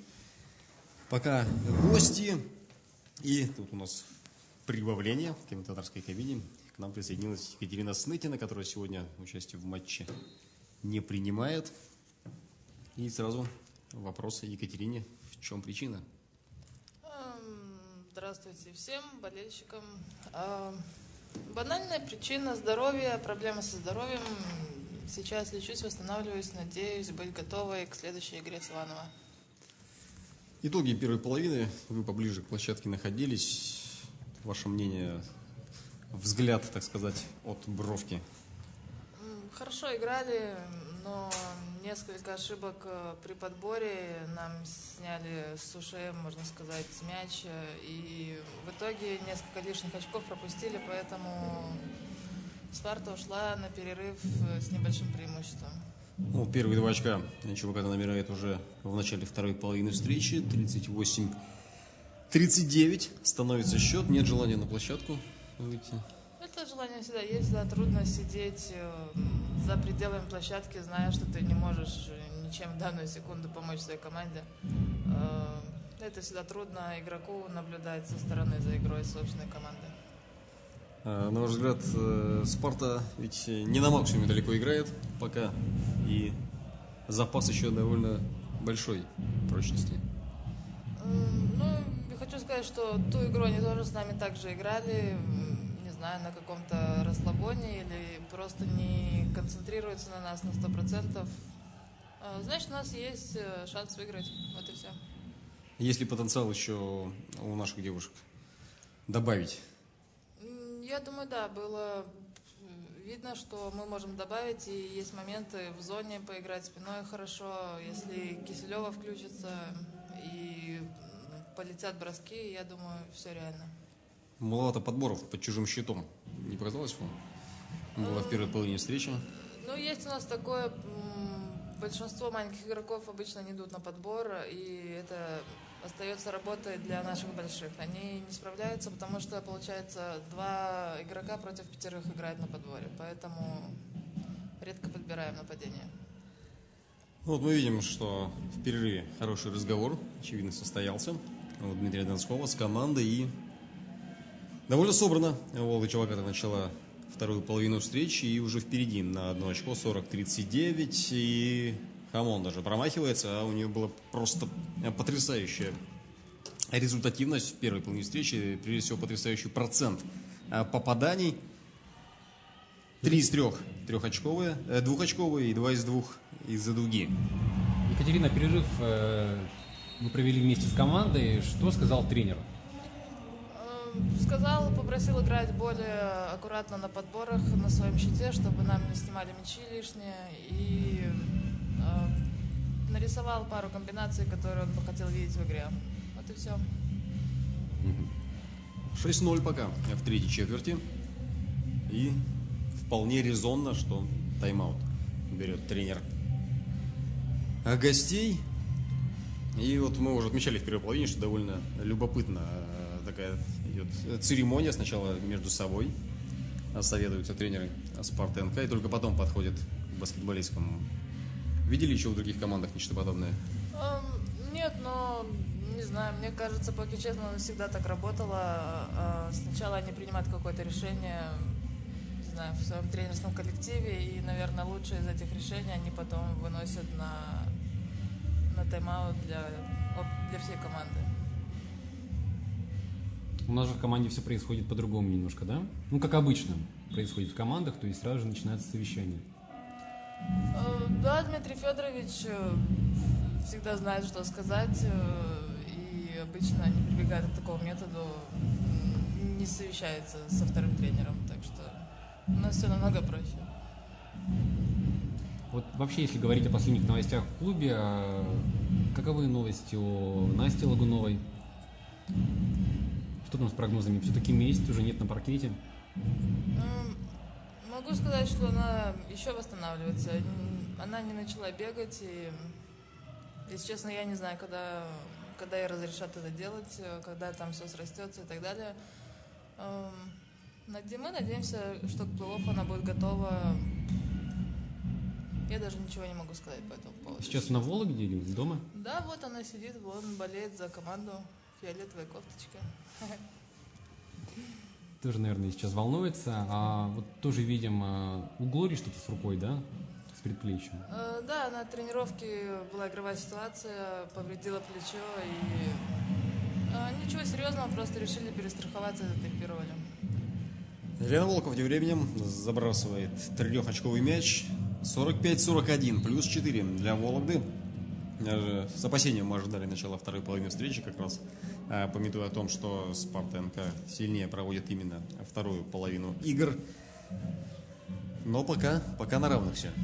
пока гости. И тут у нас прибавление в комментаторской кабине. К нам присоединилась Екатерина Снытина, которая сегодня участие в матче не принимает. И сразу вопросы Екатерине. В чем причина? Здравствуйте всем болельщикам. Банальная причина — здоровья, проблемы со здоровьем. Сейчас лечусь, восстанавливаюсь, надеюсь быть готовой к следующей игре с Иваново. Итоги первой половины. Вы поближе к площадке находились. Ваше мнение, взгляд, так сказать, от бровки? Хорошо играли, но несколько ошибок при подборе нам сняли с ушей, можно сказать, мяч. И в итоге несколько лишних очков пропустили, поэтому Спарта ушла на перерыв с небольшим преимуществом. Ну, первые два очка Чуваката набирает уже в начале второй половины встречи. тридцать восемь тридцать девять становится счет. Нет желания на площадку выйти? Это желание всегда есть, да, трудно сидеть за пределами площадки, зная, что ты не можешь ничем в данную секунду помочь своей команде. Это всегда трудно игроку наблюдать со стороны за игрой собственной команды. На ваш взгляд, Спарта ведь не на максимуме далеко играет пока, и запас еще довольно большой прочности. Ну, я хочу сказать, что ту игру они тоже с нами также играли, не знаю, на каком-то расслабоне или просто не концентрируются на нас на сто процентов. Значит, у нас есть шанс выиграть. Вот и все. Есть ли потенциал еще у наших девушек добавить? Я думаю, да, было видно, что мы можем добавить, и есть моменты в зоне поиграть спиной хорошо. Если Киселева включится и полетят броски, я думаю, все реально. Маловато подборов под чужим щитом. Не показалось вам? Было в первой половине встречи. Ну, есть у нас такое, большинство маленьких игроков обычно не идут на подбор, и это остается работой для наших больших. Они не справляются, потому что, получается, два игрока против пятерых играют на подборе, поэтому редко подбираем нападение. Вот мы видим, что в перерыве хороший разговор, очевидно, состоялся у Дмитрия Донского с командой, и довольно собрано Волга Чилаката начала вторую половину встречи, и уже впереди на одно очко, сорок тридцать девять, и Хамон даже промахивается, а у нее была просто потрясающая результативность в первой половине встречи, прежде всего потрясающий процент попаданий. Три из трех трехочковые, двухочковые и два из двух из-за дуги. Екатерина, перерыв э, мы провели вместе с командой. Что сказал тренер? Сказал, попросил играть более аккуратно на подборах, на своем щите, чтобы нам не снимали мячи лишние. И э, нарисовал пару комбинаций, которые он бы хотел видеть в игре. Вот и все. шесть ноль пока в третьей четверти. И вполне резонно, что тайм-аут берет тренер гостей. И вот мы уже отмечали в первой половине, что довольно любопытно такая идет церемония. Сначала между собой советуются тренеры Спарты эн ка, и только потом подходят к баскетболисткам. Видели еще в других командах нечто подобное? Нет, но не знаю, мне кажется, поки честно, она всегда так работала. Сначала они принимают какое-то решение, не знаю, в своем тренерском коллективе, и, наверное, лучшие из этих решений они потом выносят на, на тайм-аут для, для всей команды. У нас же в команде все происходит по-другому немножко, да? Ну, как обычно происходит в командах, то есть сразу же начинается совещание. Да, Дмитрий Федорович всегда знает, что сказать, и обычно не прибегает к такому методу, не совещается со вторым тренером, так что у нас все намного проще. Вот вообще, если говорить о последних новостях в клубе, каковы новости о Насте Лагуновой? Что там с прогнозами? Все-таки месяц уже нет на паркете? Могу сказать, что она еще восстанавливается. Она не начала бегать, и, если честно, я не знаю, когда, когда ей разрешат это делать, когда там все срастется и так далее. Мы надеемся, что к плей-оффу она будет готова. Я даже ничего не могу сказать по этому поводу. Сейчас на Вологде или дома? Да, вот она сидит, вон болеет за команду, фиолетовая кофточка. Тоже, наверное, сейчас волнуется. А вот тоже видим, у Глории что-то с рукой, да? С предплечьем. Э, да, на тренировке была игровая ситуация, повредила плечо, и э, ничего серьезного, просто решили перестраховаться, затемпировали. Елена Волков тем временем забрасывает трехочковый мяч. сорок пять сорок один, плюс четыре для Вологды. С опасением мы ожидали начала второй половины встречи, как раз памятуя о том, что Спарта эн ка сильнее проводит именно вторую половину игр. Но пока, пока на равных все.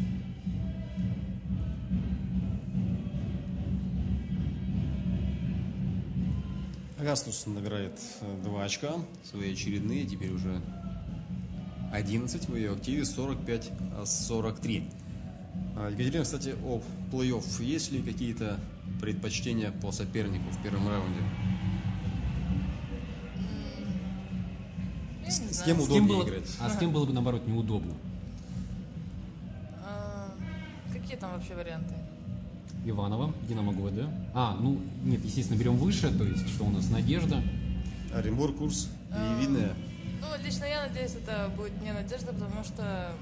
Агастус набирает два очка, свои очередные, теперь уже одиннадцать в ее активе, сорок пять сорок три. Екатерина, кстати, о плей-офф. Есть ли какие-то предпочтения по сопернику в первом раунде? Я С, не с знаю. кем С удобнее кем было- играть? А с кем было бы, наоборот, неудобно? А, какие там вообще варианты? Иванова, Динамо ГВД. А, ну, нет, естественно, берем выше, то есть, что у нас Надежда. Оренбург, Курс и Видное. Ну, лично я надеюсь, это будет не Надежда, потому что,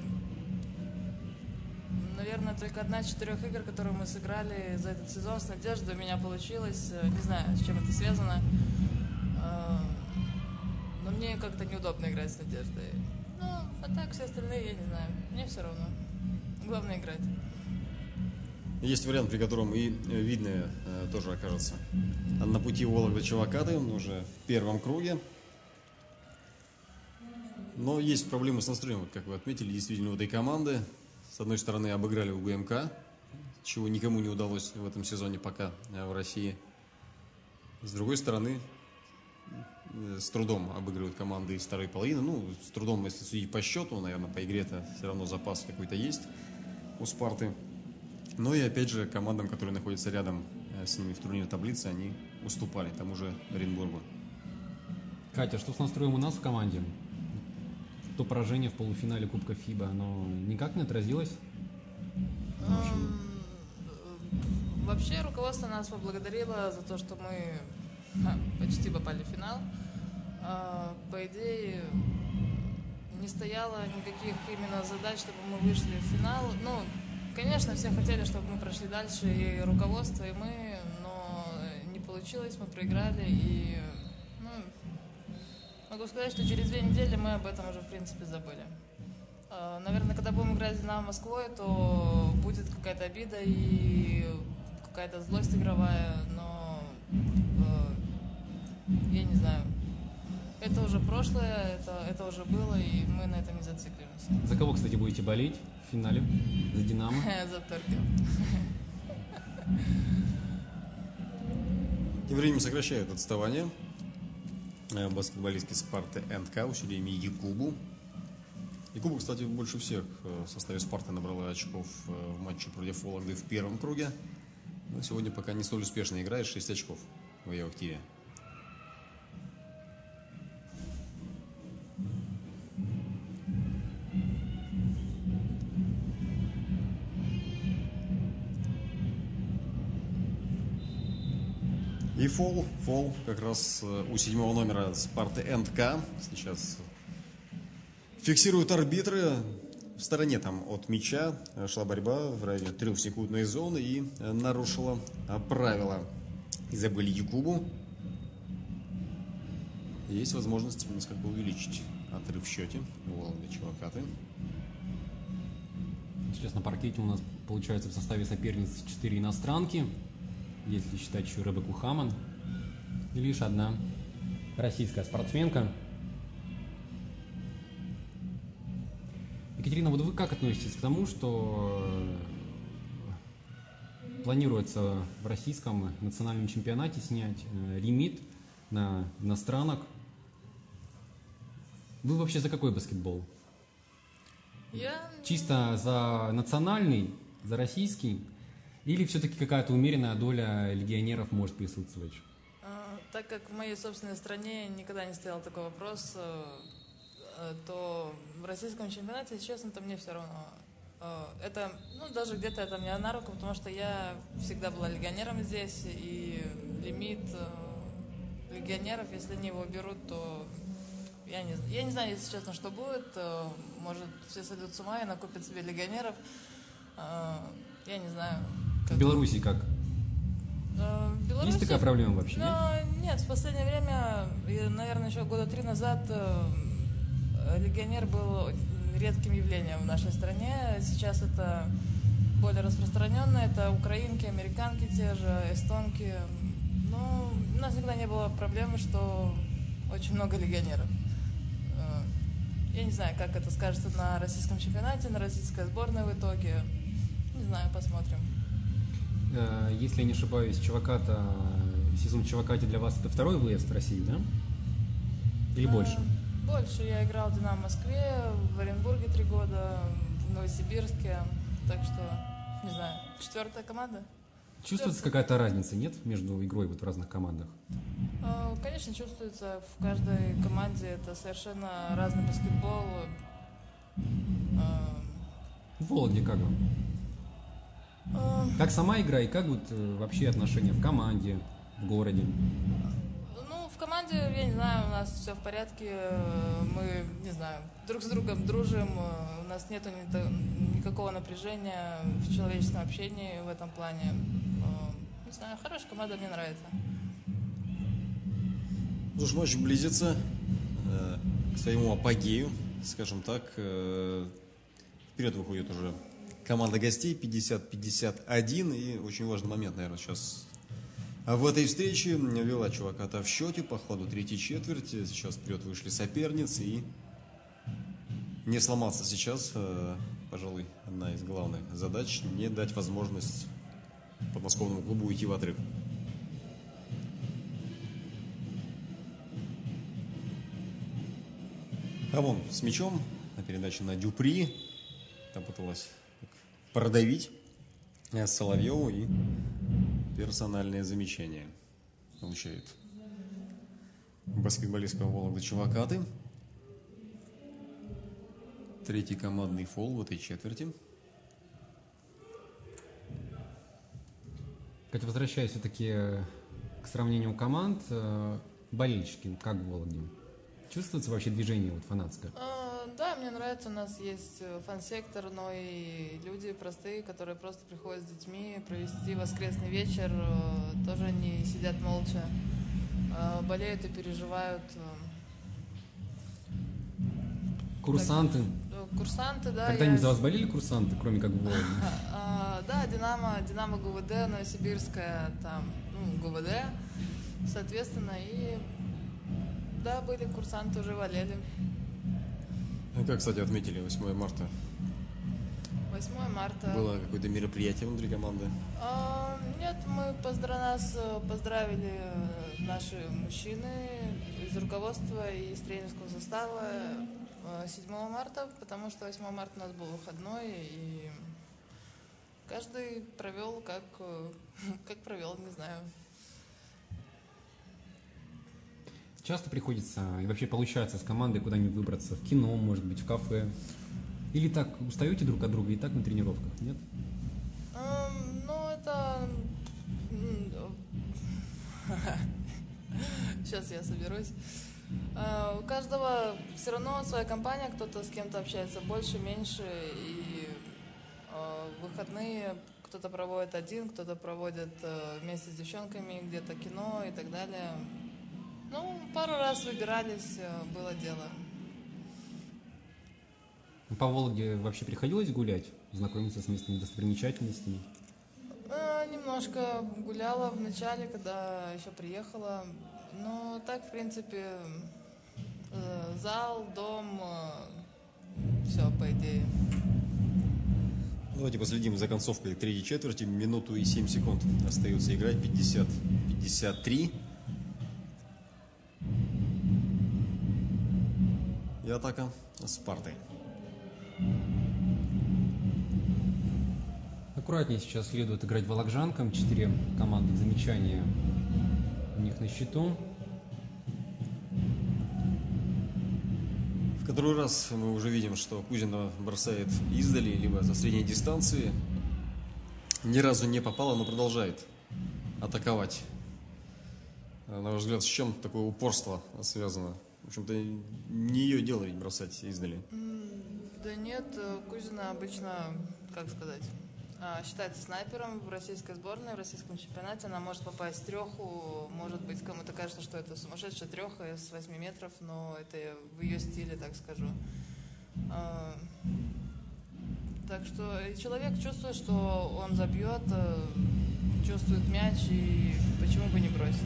наверное, только одна из четырех игр, которые мы сыграли за этот сезон с Надеждой, у меня получилось. Не знаю, с чем это связано. А, Но мне как-то неудобно играть с Надеждой. Ну, а так все остальные, я не знаю. Мне все равно. Главное играть. Есть вариант, при котором и Видное э, тоже окажется на пути Вологды Чилакаты уже в первом круге. Но есть проблемы с настроем, вот как вы отметили, действительно, у этой команды. С одной стороны, обыграли у ГМК, чего никому не удалось в этом сезоне пока в России. С другой стороны, с трудом обыгрывают команды из второй половины. Ну, с трудом, если судить по счету, наверное, по игре-то все равно запас какой-то есть у Спарты. Но и опять же, командам, которые находятся рядом с ними в турнирной таблице, они уступали тому же Оренбургу. Катя, что с настроем у нас в команде? То поражение в полуфинале Кубка ФИБА, оно никак не отразилось? Эм, Вообще руководство нас поблагодарило за то, что мы а, почти попали в финал. А, По идее, не стояло никаких именно задач, чтобы мы вышли в финал. Ну, конечно, все хотели, чтобы мы прошли дальше, и руководство, и мы, но не получилось, мы проиграли, и ну, могу сказать, что через две недели мы об этом уже, в принципе, забыли. А, Наверное, когда будем играть с Динамо Москвой, то будет какая-то обида и какая-то злость игровая, но э, я не знаю. Это уже прошлое, это, это уже было, и мы на этом не зацикливаемся. За кого, кстати, будете болеть в финале? За «Динамо»? За Торкел. Тем временем сокращают отставание баскетболистки Спарты эн ка усилиями Якубу. Якубу, кстати, больше всех в составе Спарты набрала очков в матче против Вологды в первом круге. Но сегодня пока не столь успешно играет, шесть очков в ее активе. И фол, фол как раз у седьмого номера Спарты эн ка. Сейчас фиксируют арбитры. В стороне там от мяча шла борьба в районе трехсекундной зоны и нарушила правила. Изабель Якубу. Есть возможность несколько увеличить отрыв в счете у Вологды Чувакаты. Сейчас на паркете у нас получается в составе соперниц четыре иностранки, если считать еще Ребекку Хаман, и лишь одна российская спортсменка. Екатерина, вот вы как относитесь к тому, что планируется в российском национальном чемпионате снять лимит на иностранок? Вы вообще за какой баскетбол? Я... Чисто за национальный, за российский? Или все-таки какая-то умеренная доля легионеров может присутствовать? А, Так как в моей собственной стране никогда не стоял такой вопрос, э, э, то в российском чемпионате, если честно, то мне все равно. Э, Это, ну, даже где-то это мне на руку, потому что я всегда была легионером здесь, и лимит э, легионеров, если они его берут, то я не, я не знаю, если честно, что будет. Э, Может, все сойдут с ума и накупят себе легионеров. Э, Я не знаю. В Беларуси как? Э, в Беларуси- Есть такая проблема вообще, нет? Ну, нет, в последнее время, и, наверное, еще года три назад э, легионер был редким явлением в нашей стране. Сейчас это более распространенно. Это украинки, американки те же, эстонки. Но у нас никогда не было проблемы, что очень много легионеров. Э, Я не знаю, как это скажется на российском чемпионате, на российской сборной в итоге. Не знаю, посмотрим. Э, Если я не ошибаюсь, Чуваката, сезон Чувакати для вас это второй выезд в Россию, да? Или Э, больше? Больше. Я играл в «Динамо Москве», в Оренбурге три года, в Новосибирске. Так что, не знаю, четвертая команда. Чувствуется какая-то разница, нет, между игрой вот в разных командах? Э, Конечно, чувствуется. В каждой команде это совершенно разный баскетбол. Э, В Вологде как вам? э, Как сама игра и как вот э, вообще отношения в команде, в городе? Ну, в команде, я не знаю, у нас все в порядке. э, Мы, не знаю, друг с другом дружим. э, У нас нет никакого напряжения в человеческом общении в этом плане. Э, Не знаю, хорошая команда, мне нравится. Ну что ж, матч близится э, к своему апогею, скажем так. Э, вперед выходит уже команда гостей пятьдесят пятьдесят один. И очень важный момент, наверное, сейчас в этой встрече. Вела Чуваката в счете по ходу третьей четверти. Сейчас вперед вышли соперницы. И не сломаться сейчас, э, пожалуй, одна из главных задач, не дать возможность подмосковному клубу уйти в отрыв. Хамон с мячом, на передаче на Дюпри, там пыталась продавить Соловьеву, и персональное замечание получает баскетболистка Вологды Чувакаты. Третий командный фол в этой четверти. Катя, возвращаясь все-таки к сравнению команд, э, болельщики, как в Вологде? Чувствуется вообще движение вот фанатское? А, да, мне нравится, у нас есть фан-сектор, но и люди простые, которые просто приходят с детьми провести воскресный вечер, э, тоже не сидят молча, э, болеют и переживают. Курсанты. Так, курсанты, да. Когда-нибудь я... за вас болели курсанты, кроме как в Вологде? А, да, Динамо, Динамо ГУВД, Новосибирская, там, ну, ГУВД, соответственно, и да, были курсанты, уже болели. Ну, как, кстати, отметили восьмое марта? восьмое марта. Было какое-то мероприятие внутри команды? А, нет, мы поздра... нас поздравили наши мужчины из руководства и из тренерского состава седьмого марта, потому что восьмое марта у нас был выходной, и каждый провел как, как провел, не знаю. Часто приходится и вообще получается с командой куда-нибудь выбраться, в кино, может быть, в кафе? Или так устаете друг от друга и так на тренировках, нет? Um, ну, это... Сейчас я соберусь. Uh, у каждого все равно своя компания, кто-то с кем-то общается больше, меньше, и uh, выходные кто-то проводит один, кто-то проводит uh, вместе с девчонками где-то кино и так далее. Ну, пару раз выбирались, uh, было дело. По Вологде вообще приходилось гулять, знакомиться с местными достопримечательностями? Uh, немножко гуляла в начале, когда еще приехала. Ну, так, в принципе, зал, дом, все, по идее. Давайте последим за концовкой третьей четверти. Минуту и семь секунд остается играть. пятьдесят пятьдесят три. И атака Спарты. Аккуратнее сейчас следует играть волокжанкам. Четыре команды замечания у них на счету. В который раз мы уже видим, что Кузина бросает издали, либо со средней дистанции. Ни разу не попала, но продолжает атаковать. На ваш взгляд, с чем такое упорство связано? В общем-то, не ее дело ведь бросать издали. Да нет, Кузина обычно, как сказать, считается снайпером в российской сборной, в российском чемпионате. Она может попасть в треху, может быть, кому-то кажется, что это сумасшедшая треха с восьми метров, но это в ее стиле, так скажу. Так что человек чувствует, что он забьет, чувствует мяч, и почему бы не бросить?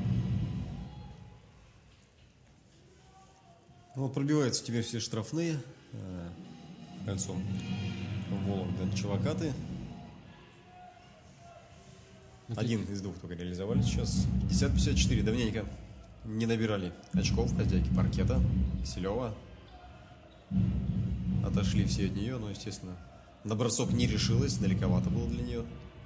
Ну, вот пробиваются теперь все штрафные э, кольцом Вологда Чувакаты. Один из двух только реализовали сейчас. пятьдесят пятьдесят четыре. Давненько не набирали очков хозяйки паркета. Киселева. Отошли все от нее, но, естественно, на бросок не решилась. Далековато было для нее.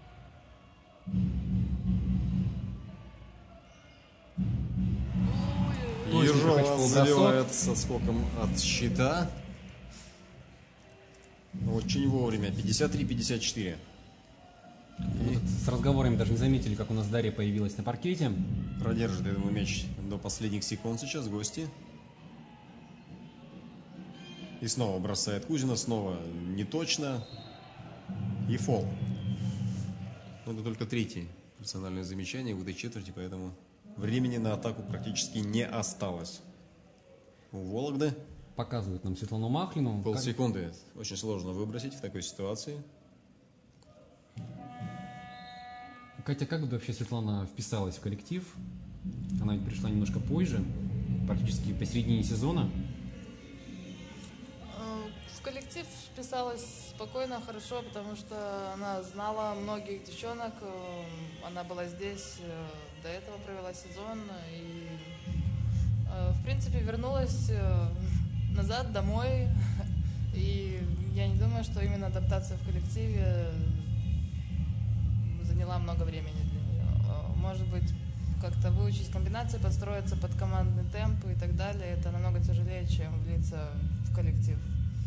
Ежова заливает с отскоком от щита. Очень вовремя. пятьдесят три пятьдесят четыре. Вот с разговорами даже не заметили, как у нас Дарья появилась на паркете. Продержит, я думаю, мяч до последних секунд сейчас гости. И снова бросает Кузина, снова не точно. И фол. Но это только третье персональное замечание в этой четверти, поэтому времени на атаку практически не осталось. У Вологды Показывает нам Светлану Махлину. полсекунды. Очень сложно выбросить в такой ситуации. Катя, как бы вообще Светлана вписалась в коллектив? Она ведь пришла немножко позже, практически посередине сезона. коллектив вписалась спокойно, хорошо, потому что она знала многих девчонок. э, Она была здесь, э, до этого провела сезон. И, э, в принципе, вернулась э, назад, домой. И я не думаю, что именно адаптация в коллективе заняла много времени для нее. Э, Может быть, как-то выучить комбинации, подстроиться под командный темп и так далее. Это намного тяжелее, чем влиться в коллектив.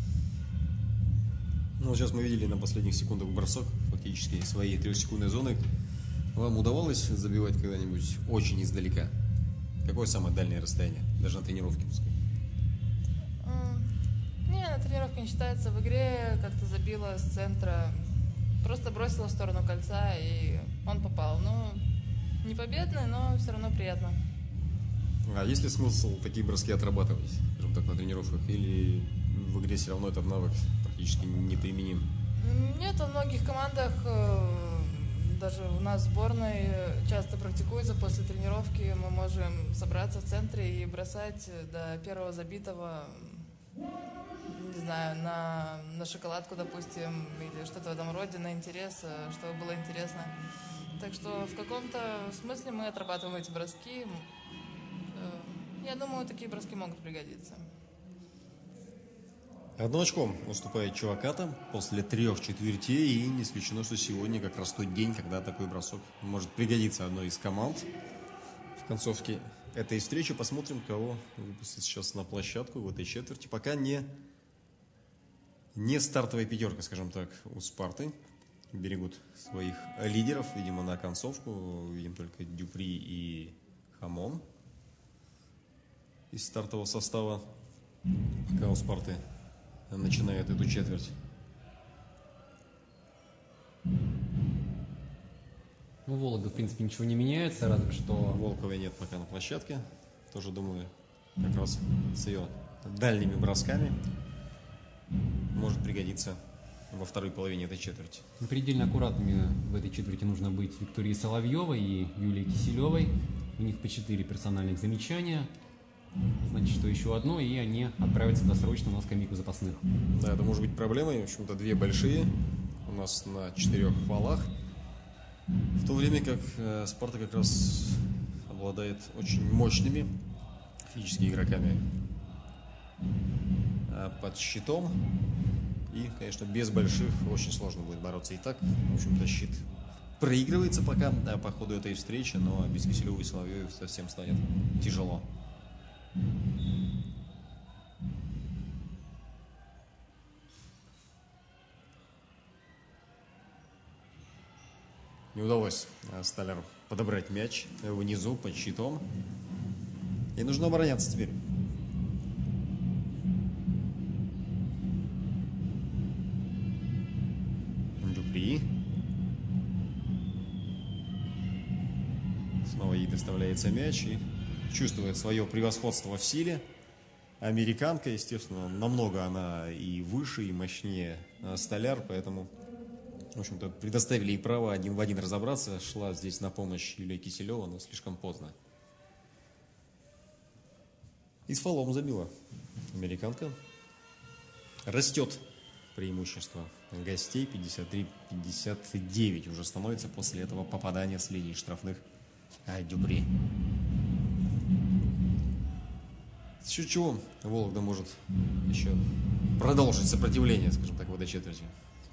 Ну, сейчас мы видели на последних секундах бросок, фактически из своей трехсекундной зоны. Вам удавалось забивать когда-нибудь очень издалека? Какое самое дальнее расстояние? Даже на тренировке, пускай. М, Не, на тренировке не считается. В игре как-то забила с центра. Просто бросила в сторону кольца, и он попал. Ну, не победный, но все равно приятно. А есть ли смысл такие броски отрабатывать, скажем так, на тренировках? Или в игре все равно этот навык практически неприменим? Нет, во многих командах, э, даже у нас в сборной, э, часто практикуется после тренировки. Мы можем собраться в центре и бросать до первого забитого, не знаю, на, на шоколадку, допустим, или что-то в этом роде, на интерес, э, чтобы было интересно. Так что в каком-то смысле мы отрабатываем эти броски. Э, Я думаю, такие броски могут пригодиться. Одно очком уступает Чуваката после трех четвертей, и не исключено, что сегодня как раз тот день, когда такой бросок может пригодиться одной из команд. В концовке этой встречи посмотрим, кого выпустят сейчас на площадку в этой четверти. Пока не, не стартовая пятерка, скажем так, у Спарты. Берегут своих лидеров, видимо, на концовку. Видим только Дюпри и Хамон из стартового состава. Пока у Спарты начинает эту четверть. Ну, Волга, в принципе, ничего не меняется, разве что... Волковой нет пока на площадке. Тоже, думаю, как раз с ее дальними бросками может пригодиться во второй половине этой четверти. Предельно аккуратными в этой четверти нужно быть Виктории Соловьевой и Юлии Киселевой. У них по четыре персональных замечания. Значит, что еще одно, и они отправятся досрочно на скамейку запасных. Да, это может быть проблемой. В общем-то, две большие у нас на четырех фолах. В то время как э, Спарта как раз обладает очень мощными физическими игроками э, под щитом. И, конечно, без больших очень сложно будет бороться. И так, в общем-то, щит проигрывается пока да, по ходу этой встречи, но без Киселевой и Соловьевой совсем станет тяжело. Не удалось Сталяру подобрать мяч внизу под щитом. И нужно обороняться теперь. Дюпри. Снова ей доставляется мяч и чувствует свое превосходство в силе. Американка, естественно, намного она и выше, и мощнее Столяр, поэтому, в общем-то, предоставили ей право один в один разобраться. Шла здесь на помощь Юлия Киселева, но слишком поздно. И с фолом забила американка. Растет преимущество гостей. пятьдесят три пятьдесят девять уже становится после этого попадания с линии штрафных а, Дюпри. За счет чего Вологда может еще продолжить сопротивление, скажем так, в этой четверти?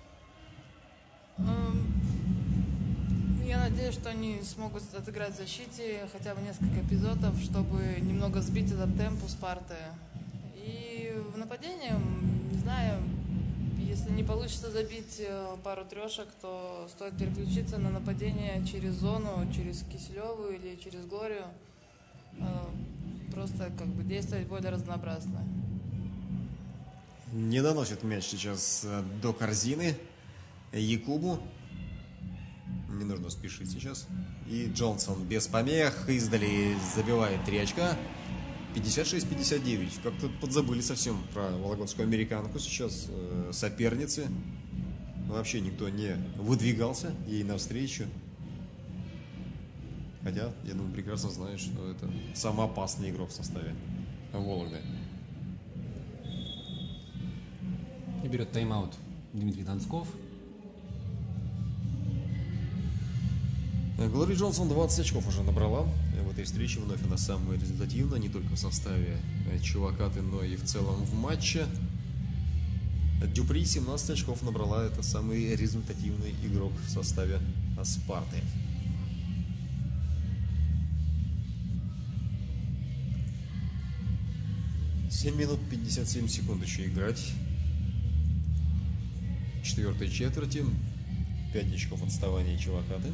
Я надеюсь, что они смогут отыграть в защите хотя бы несколько эпизодов, чтобы немного сбить этот темп у Спарты. И в нападении, не знаю, если не получится забить пару трешек, то стоит переключиться на нападение через зону, через Киселеву или через Глорию. Просто как бы действовать более разнообразно. Не доносит мяч сейчас до корзины Якубу. Не нужно спешить сейчас. И Джонсон без помех издали забивает три очка. пятьдесят шесть пятьдесят девять. Как-то подзабыли совсем про вологодскую американку. Сейчас э, соперницы. Вообще никто не выдвигался ей навстречу. Хотя, я думаю, прекрасно знают, что это самый опасный игрок в составе Вологды. И берет тайм-аут Дмитрий Донсков. Глори Джонсон двадцать очков уже набрала в этой встрече. Вновь она самая результативная, не только в составе Чувакаты, но и в целом в матче. Дюпри семнадцать очков набрала. Это самый результативный игрок в составе Спарты. семь минут пятьдесят семь секунд еще играть. Четвертой четверти. пять очков отставания Чувакаты.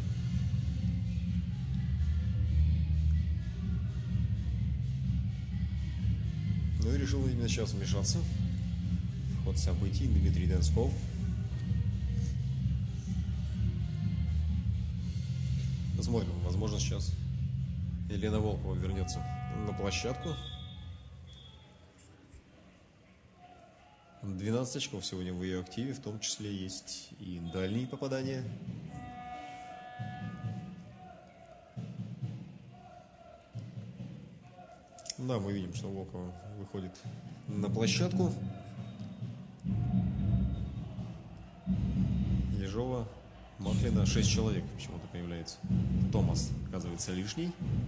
Ну и решил именно сейчас вмешаться в ход событий Дмитрий Донсков. Посмотрим, возможно, сейчас Елена Волкова вернется на площадку. двенадцать очков сегодня в ее активе, в том числе есть и дальние попадания. Да, мы видим, что Волкова выходит на площадку. Ежова, Махлина, шесть человек почему-то появляется. Томас оказывается лишний.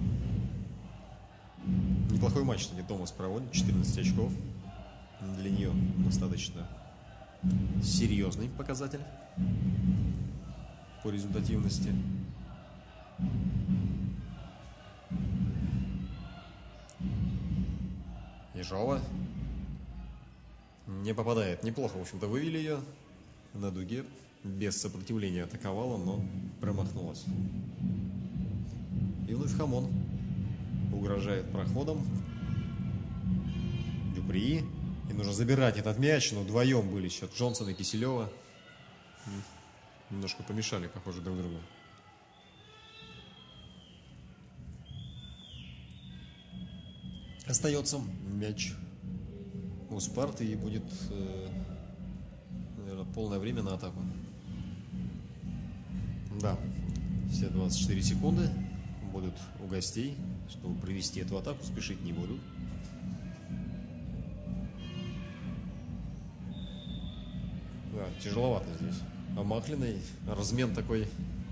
Неплохой матч, кстати, Томас проводит, четырнадцать очков. Для нее достаточно серьезный показатель по результативности. Ежова не попадает. Неплохо, в общем-то, вывели ее на дуге. Без сопротивления атаковала, но промахнулась. И вновь Хамон угрожает проходом. Дюпри. И нужно забирать этот мяч, но вдвоем были сейчас Джонсон и Киселева. Немножко помешали, похоже, друг другу. Остается мяч у Спарты и будет, э, наверное, полное время на атаку. Да, все двадцать четыре секунды будут у гостей, чтобы провести эту атаку, спешить не будут. Да, тяжеловато здесь. А Махлиной размен такой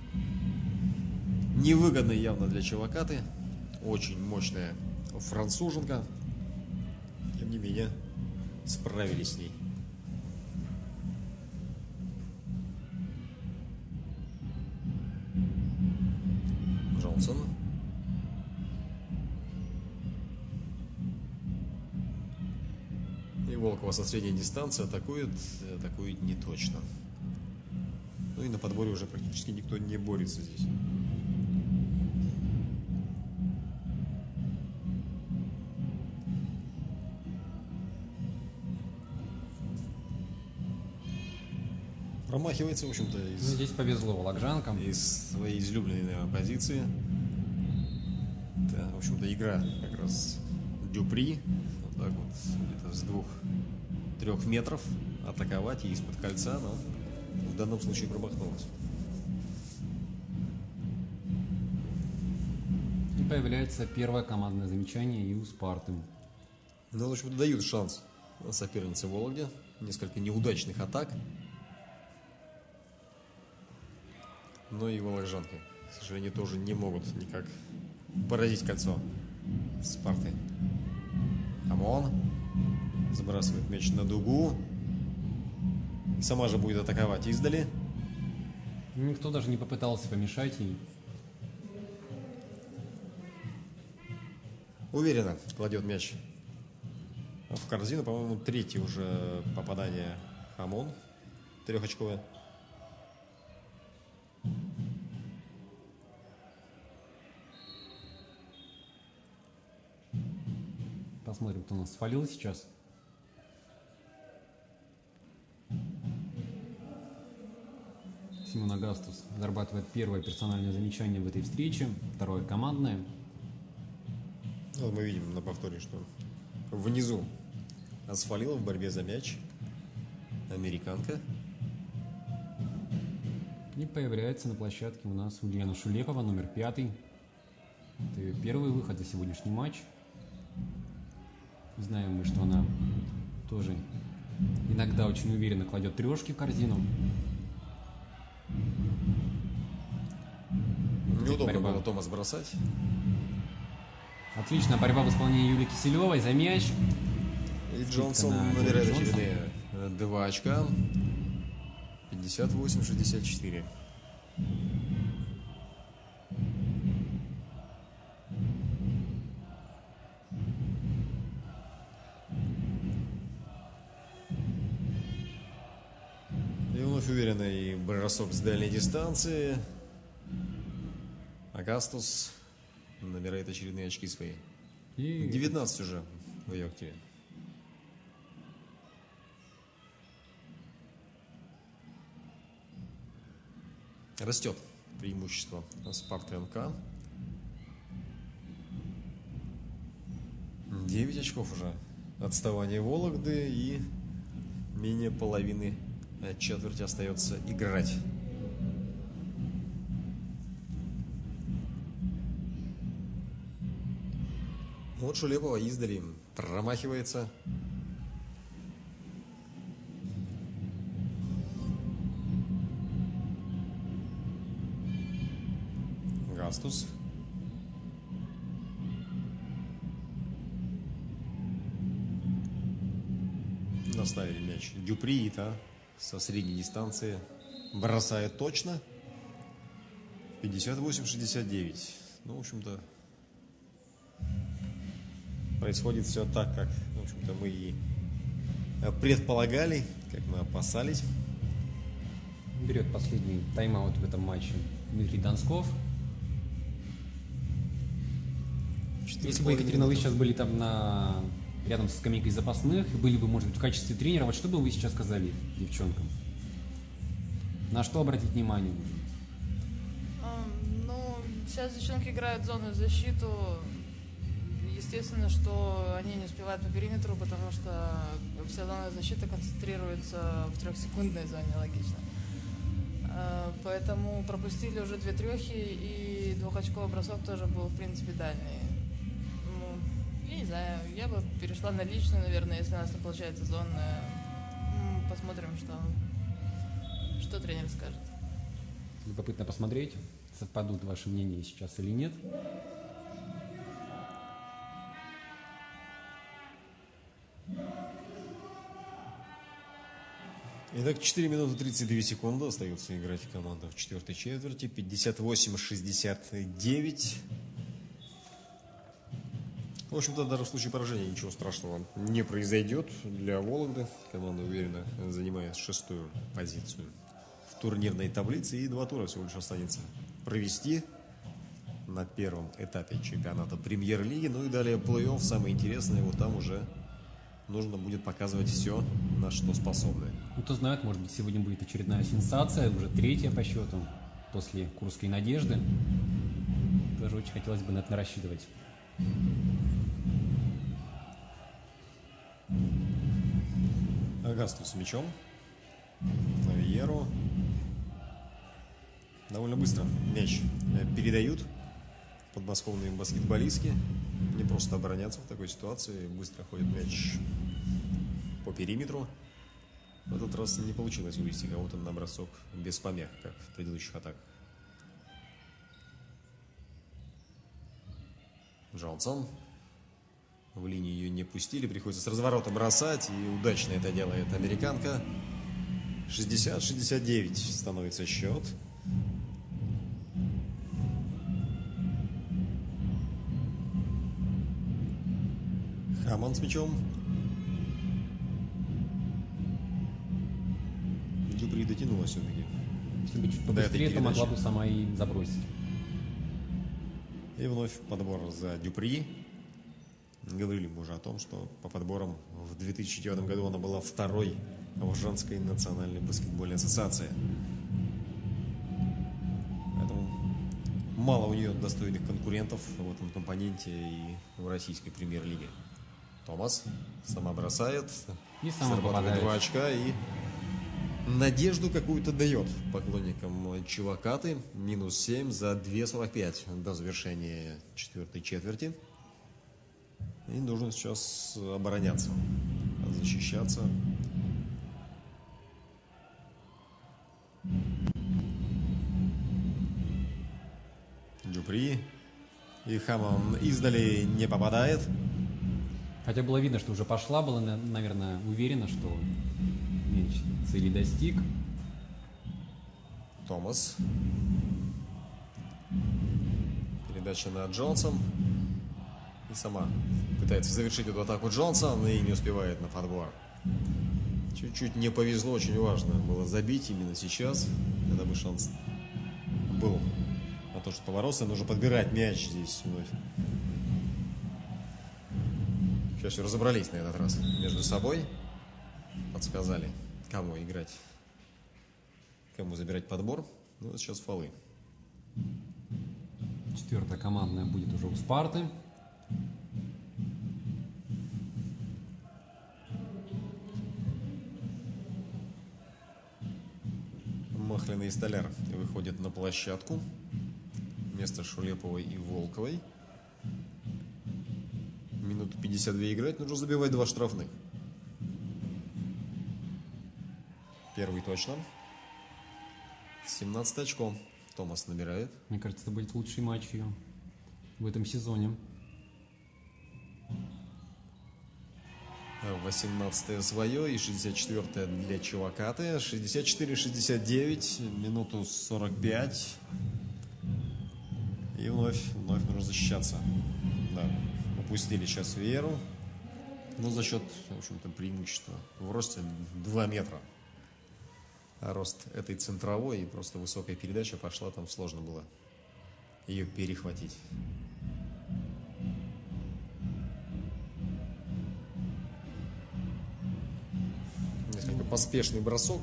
невыгодный явно для Чувакаты. Очень мощная француженка. Тем не менее, справились с ней. Джонсон. И Волкова со средней дистанции атакует, атакует не точно. Ну и на подборе уже практически никто не борется здесь. Промахивается, в общем-то, из, Ну, здесь повезло волокжанкам. из своей излюбленной, наверное, позиции. Да, в общем-то, игра как раз Дюпри. Вот так вот, где-то с двух-трех метров атаковать и из-под кольца, но в данном случае промахнулась. И появляется первое командное замечание и у Спарты. Ну, в общем-то, дают шанс сопернице Вологде. Несколько неудачных атак. Но и вологжанки, к сожалению, тоже не могут никак поразить кольцо Спарты. Хамон сбрасывает мяч на дугу. Сама же будет атаковать издали. Никто даже не попытался помешать ей. Уверенно кладет мяч в корзину. По-моему, третье уже попадание Хамон. Трехочковое. Посмотрим, кто у нас свалил сейчас. Симона Гастус зарабатывает первое персональное замечание в этой встрече, второе командное. Вот мы видим на повторе, что внизу свалила в борьбе за мяч американка. И появляется на площадке у нас Ульяна Шулепова, номер пятый. Это ее первый выход за сегодняшний матч. Знаем мы, что она тоже Иногда очень уверенно кладет трешки в корзину. Неудобно борьба. было Томас бросать. Отличная борьба в исполнении Юлии Киселевой за мяч. И Джонсон на набирает Джонсон. очередные э, два очка. пятьдесят восемь шестьдесят четыре. И вновь уверенный бросок с дальней дистанции. Агастус набирает очередные очки свои. И девятнадцать уже в ее активе. Растет преимущество Спарты эн ка. девять очков уже отставание Вологды, и менее половины четверти остается играть. Вот Шулепова издали промахивается. Гастус. Наставили мяч Дюпри, та со средней дистанции бросает точно. пятьдесят восемь шестьдесят девять. Ну, в общем-то, происходит все так, как, в общем-то, мы и предполагали, как мы опасались. берет последний тайм-аут в этом матче Дмитрий Донсков. Если бы Екатерина, вы сейчас были там на... рядом со скамейкой запасных, и были бы, может быть, в качестве тренера, вот что бы вы сейчас сказали девчонкам? На что обратить внимание? А, ну, сейчас девчонки играют зону защиту. Естественно, что они не успевают по периметру, потому что вся зона защиты концентрируется в трехсекундной зоне, логично. А, поэтому пропустили уже две трехи, и двухочковый бросок тоже был, в принципе, дальний. Ну, я не знаю, я бы перешла на личную, наверное, если у нас не получается зонная. Посмотрим, что, что тренер скажет. Любопытно посмотреть, совпадут ваши мнения сейчас или нет. Итак, четыре минуты тридцать две секунды остается играть команда в четвертой четверти. пятьдесят восемь шестьдесят девять. В общем-то, даже в случае поражения ничего страшного не произойдет для Вологды. Команда уверенно занимает шестую позицию в турнирной таблице. И два тура всего лишь останется провести на первом этапе чемпионата премьер-лиги. Ну и далее плей-офф, самое интересное, вот там уже нужно будет показывать все, на что способны. Ну, кто знает, может быть, сегодня будет очередная сенсация, уже третья по счету, после Курской Надежды. Тоже очень хотелось бы на это рассчитывать. Агастус с мячом. Навьеру. Довольно быстро мяч передают подмосковные баскетболистки. Не просто обороняться в такой ситуации. Быстро ходит мяч по периметру. В этот раз не получилось вывести кого-то на бросок без помех, как в предыдущих атаках. Джонсон. В линию ее не пустили. Приходится с разворота бросать. И удачно это делает американка. шестьдесят шестьдесят девять становится счет. Хаман с мячом. Дюпри дотянулась все-таки. Если бы чуть побыстрее, то могла бы сама и забросить. И вновь подбор за Дюпри. Говорили мы уже о том, что по подборам в две тысячи девятом году она была второй в женской национальной баскетбольной ассоциации. Поэтому мало у нее достойных конкурентов в этом компоненте и в российской премьер-лиге. Томас сама бросает, И сама зарабатывает попадает. два очка и надежду какую-то дает поклонникам Чивакаты. Минус семь за две сорок пять до завершения четвертой четверти. И нужно сейчас обороняться, защищаться. Дюпри. И Хаммон издали не попадает. Хотя было видно, что уже пошла, была, наверное, уверена, что мяч цели достиг. Томас. Передача на Джонсон. И сама пытается завершить эту атаку Джонсон и не успевает на подбор. Чуть-чуть не повезло, очень важно было забить именно сейчас, когда бы шанс был на то, что побороться. Нужно подбирать мяч здесь вновь. Сейчас все разобрались на этот раз между собой. Подсказали, кому играть, кому забирать подбор. Ну вот сейчас фолы. Четвертая командная будет уже у Спарты. Махлин и Столяр выходят на площадку вместо Шулеповой и Волковой. Минуту пятьдесят две играть, нужно забивать два штрафных. Первый точно. семнадцать очков Томас набирает. Мне кажется, это будет лучший матч ее в этом сезоне. восемнадцатое свое и шестьдесят четвёртое для Чувакаты. шестьдесят четыре шестьдесят девять, минуту сорок пять. И вновь, вновь нужно защищаться. Да, упустили сейчас Веру. Но за счет, в общем-то, преимущества в росте два метра. А рост этой центровой и просто высокая передача пошла, там сложно было ее перехватить. Несколько поспешный бросок,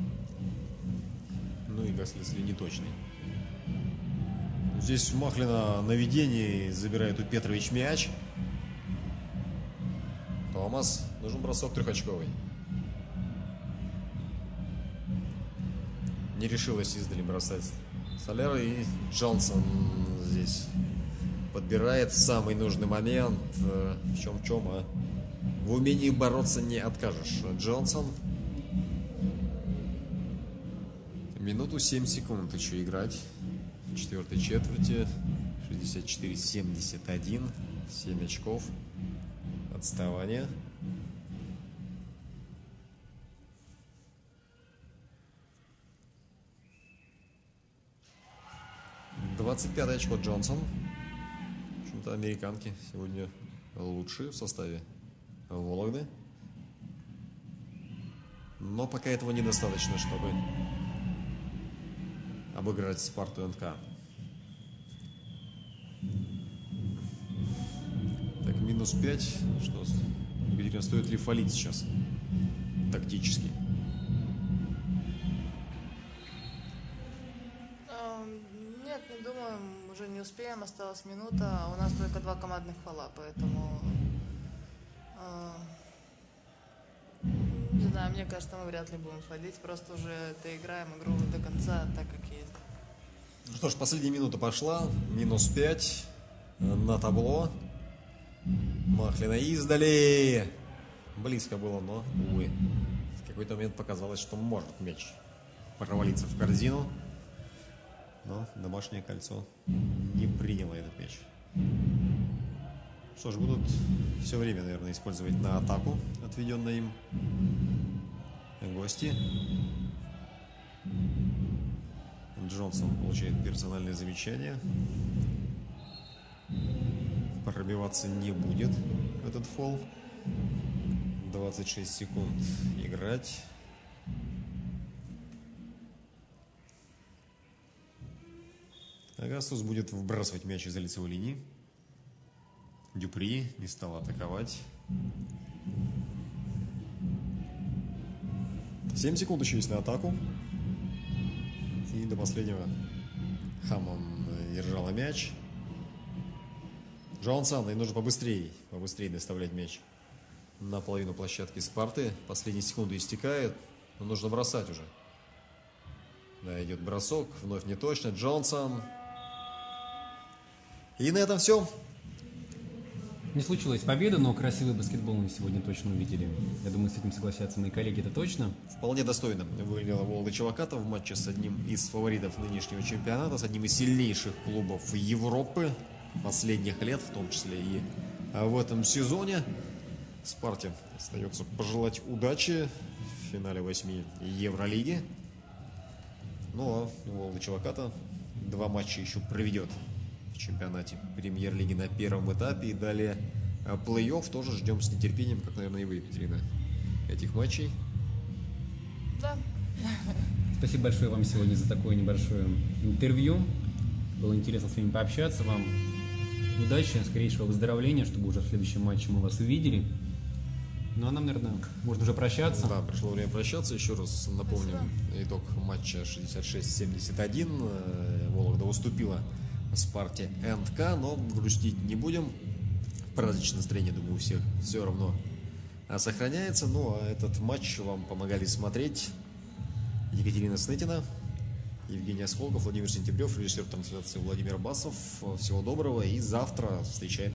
ну и, как следствие, неточный. Здесь у Махлина на ведении забирает у Петрович мяч. Томас, нужен бросок трехочковый. Не решилась издали бросать Соляр, и Джонсон здесь подбирает в самый нужный момент. В чем в чем, а в умении бороться не откажешь. Джонсон. Минуту семь секунд еще играть. В четвертой четверти. шестьдесят четыре семьдесят один. семь очков. Отставание. двадцать пятое очко Джонсон. В общем-то, американки сегодня лучшие в составе Вологды. Но пока этого недостаточно, чтобы обыграть Спарту НК. Так, минус пять. Что, Екатерина, стоит ли фалить сейчас тактически? Нет, не думаю, уже не успеем, осталась минута. У нас только два командных фола, поэтому э, не знаю, мне кажется, мы вряд ли будем фалить, просто уже доиграем игру до конца, так как есть. Ну что ж, последняя минута пошла. Минус пять на табло. Махлина издали. Близко было, но, увы. В какой-то момент показалось, что может мяч провалиться в корзину. Но домашнее кольцо не приняло этот мяч. Что ж, будут все время, наверное, использовать на атаку, отведенную им гости. Джонсон получает персональное замечание. Пробиваться не будет этот фол. двадцать шесть секунд играть. Агастус будет вбрасывать мяч из-за лицевой линии. Дюпри не стал атаковать. семь секунд еще есть на атаку. И до последнего Хаммон держала мяч. Джонсон, и нужно побыстрее, побыстрее доставлять мяч на половину площадки Спарты. Последние секунды истекают, но нужно бросать уже. Да, идет бросок, вновь не точно. Джонсон. И на этом все. Не случилась победа, но красивый баскетбол мы сегодня точно увидели. Я думаю, с этим согласятся мои коллеги, это точно. Вполне достойно выглядела Волга Чилаката в матче с одним из фаворитов нынешнего чемпионата, с одним из сильнейших клубов Европы последних лет, в том числе и в этом сезоне. Спарте остается пожелать удачи в финале восьми Евролиги. Ну а Волга Чилаката два матча еще проведет в чемпионате премьер-лиги на первом этапе. И далее плей-офф тоже ждем с нетерпением, как, наверное, и вы, Екатерина, этих матчей. Да. Спасибо большое вам сегодня за такое небольшое интервью. Было интересно с вами пообщаться. Вам удачи, скорейшего выздоровления, чтобы уже в следующем матче мы вас увидели. Ну а нам, наверное, можно уже прощаться. Да, пришло время прощаться. Еще раз напомним итог матча шестьдесят шесть семьдесят один. Вологда уступила Спарте эн ка, но грустить не будем. Праздничное настроение, думаю, у всех все равно сохраняется. Ну а этот матч вам помогали смотреть Екатерина Снытина, Евгений Осколков, Владимир Сентябрев, режиссер трансляции Владимир Басов. Всего доброго и завтра встречаемся.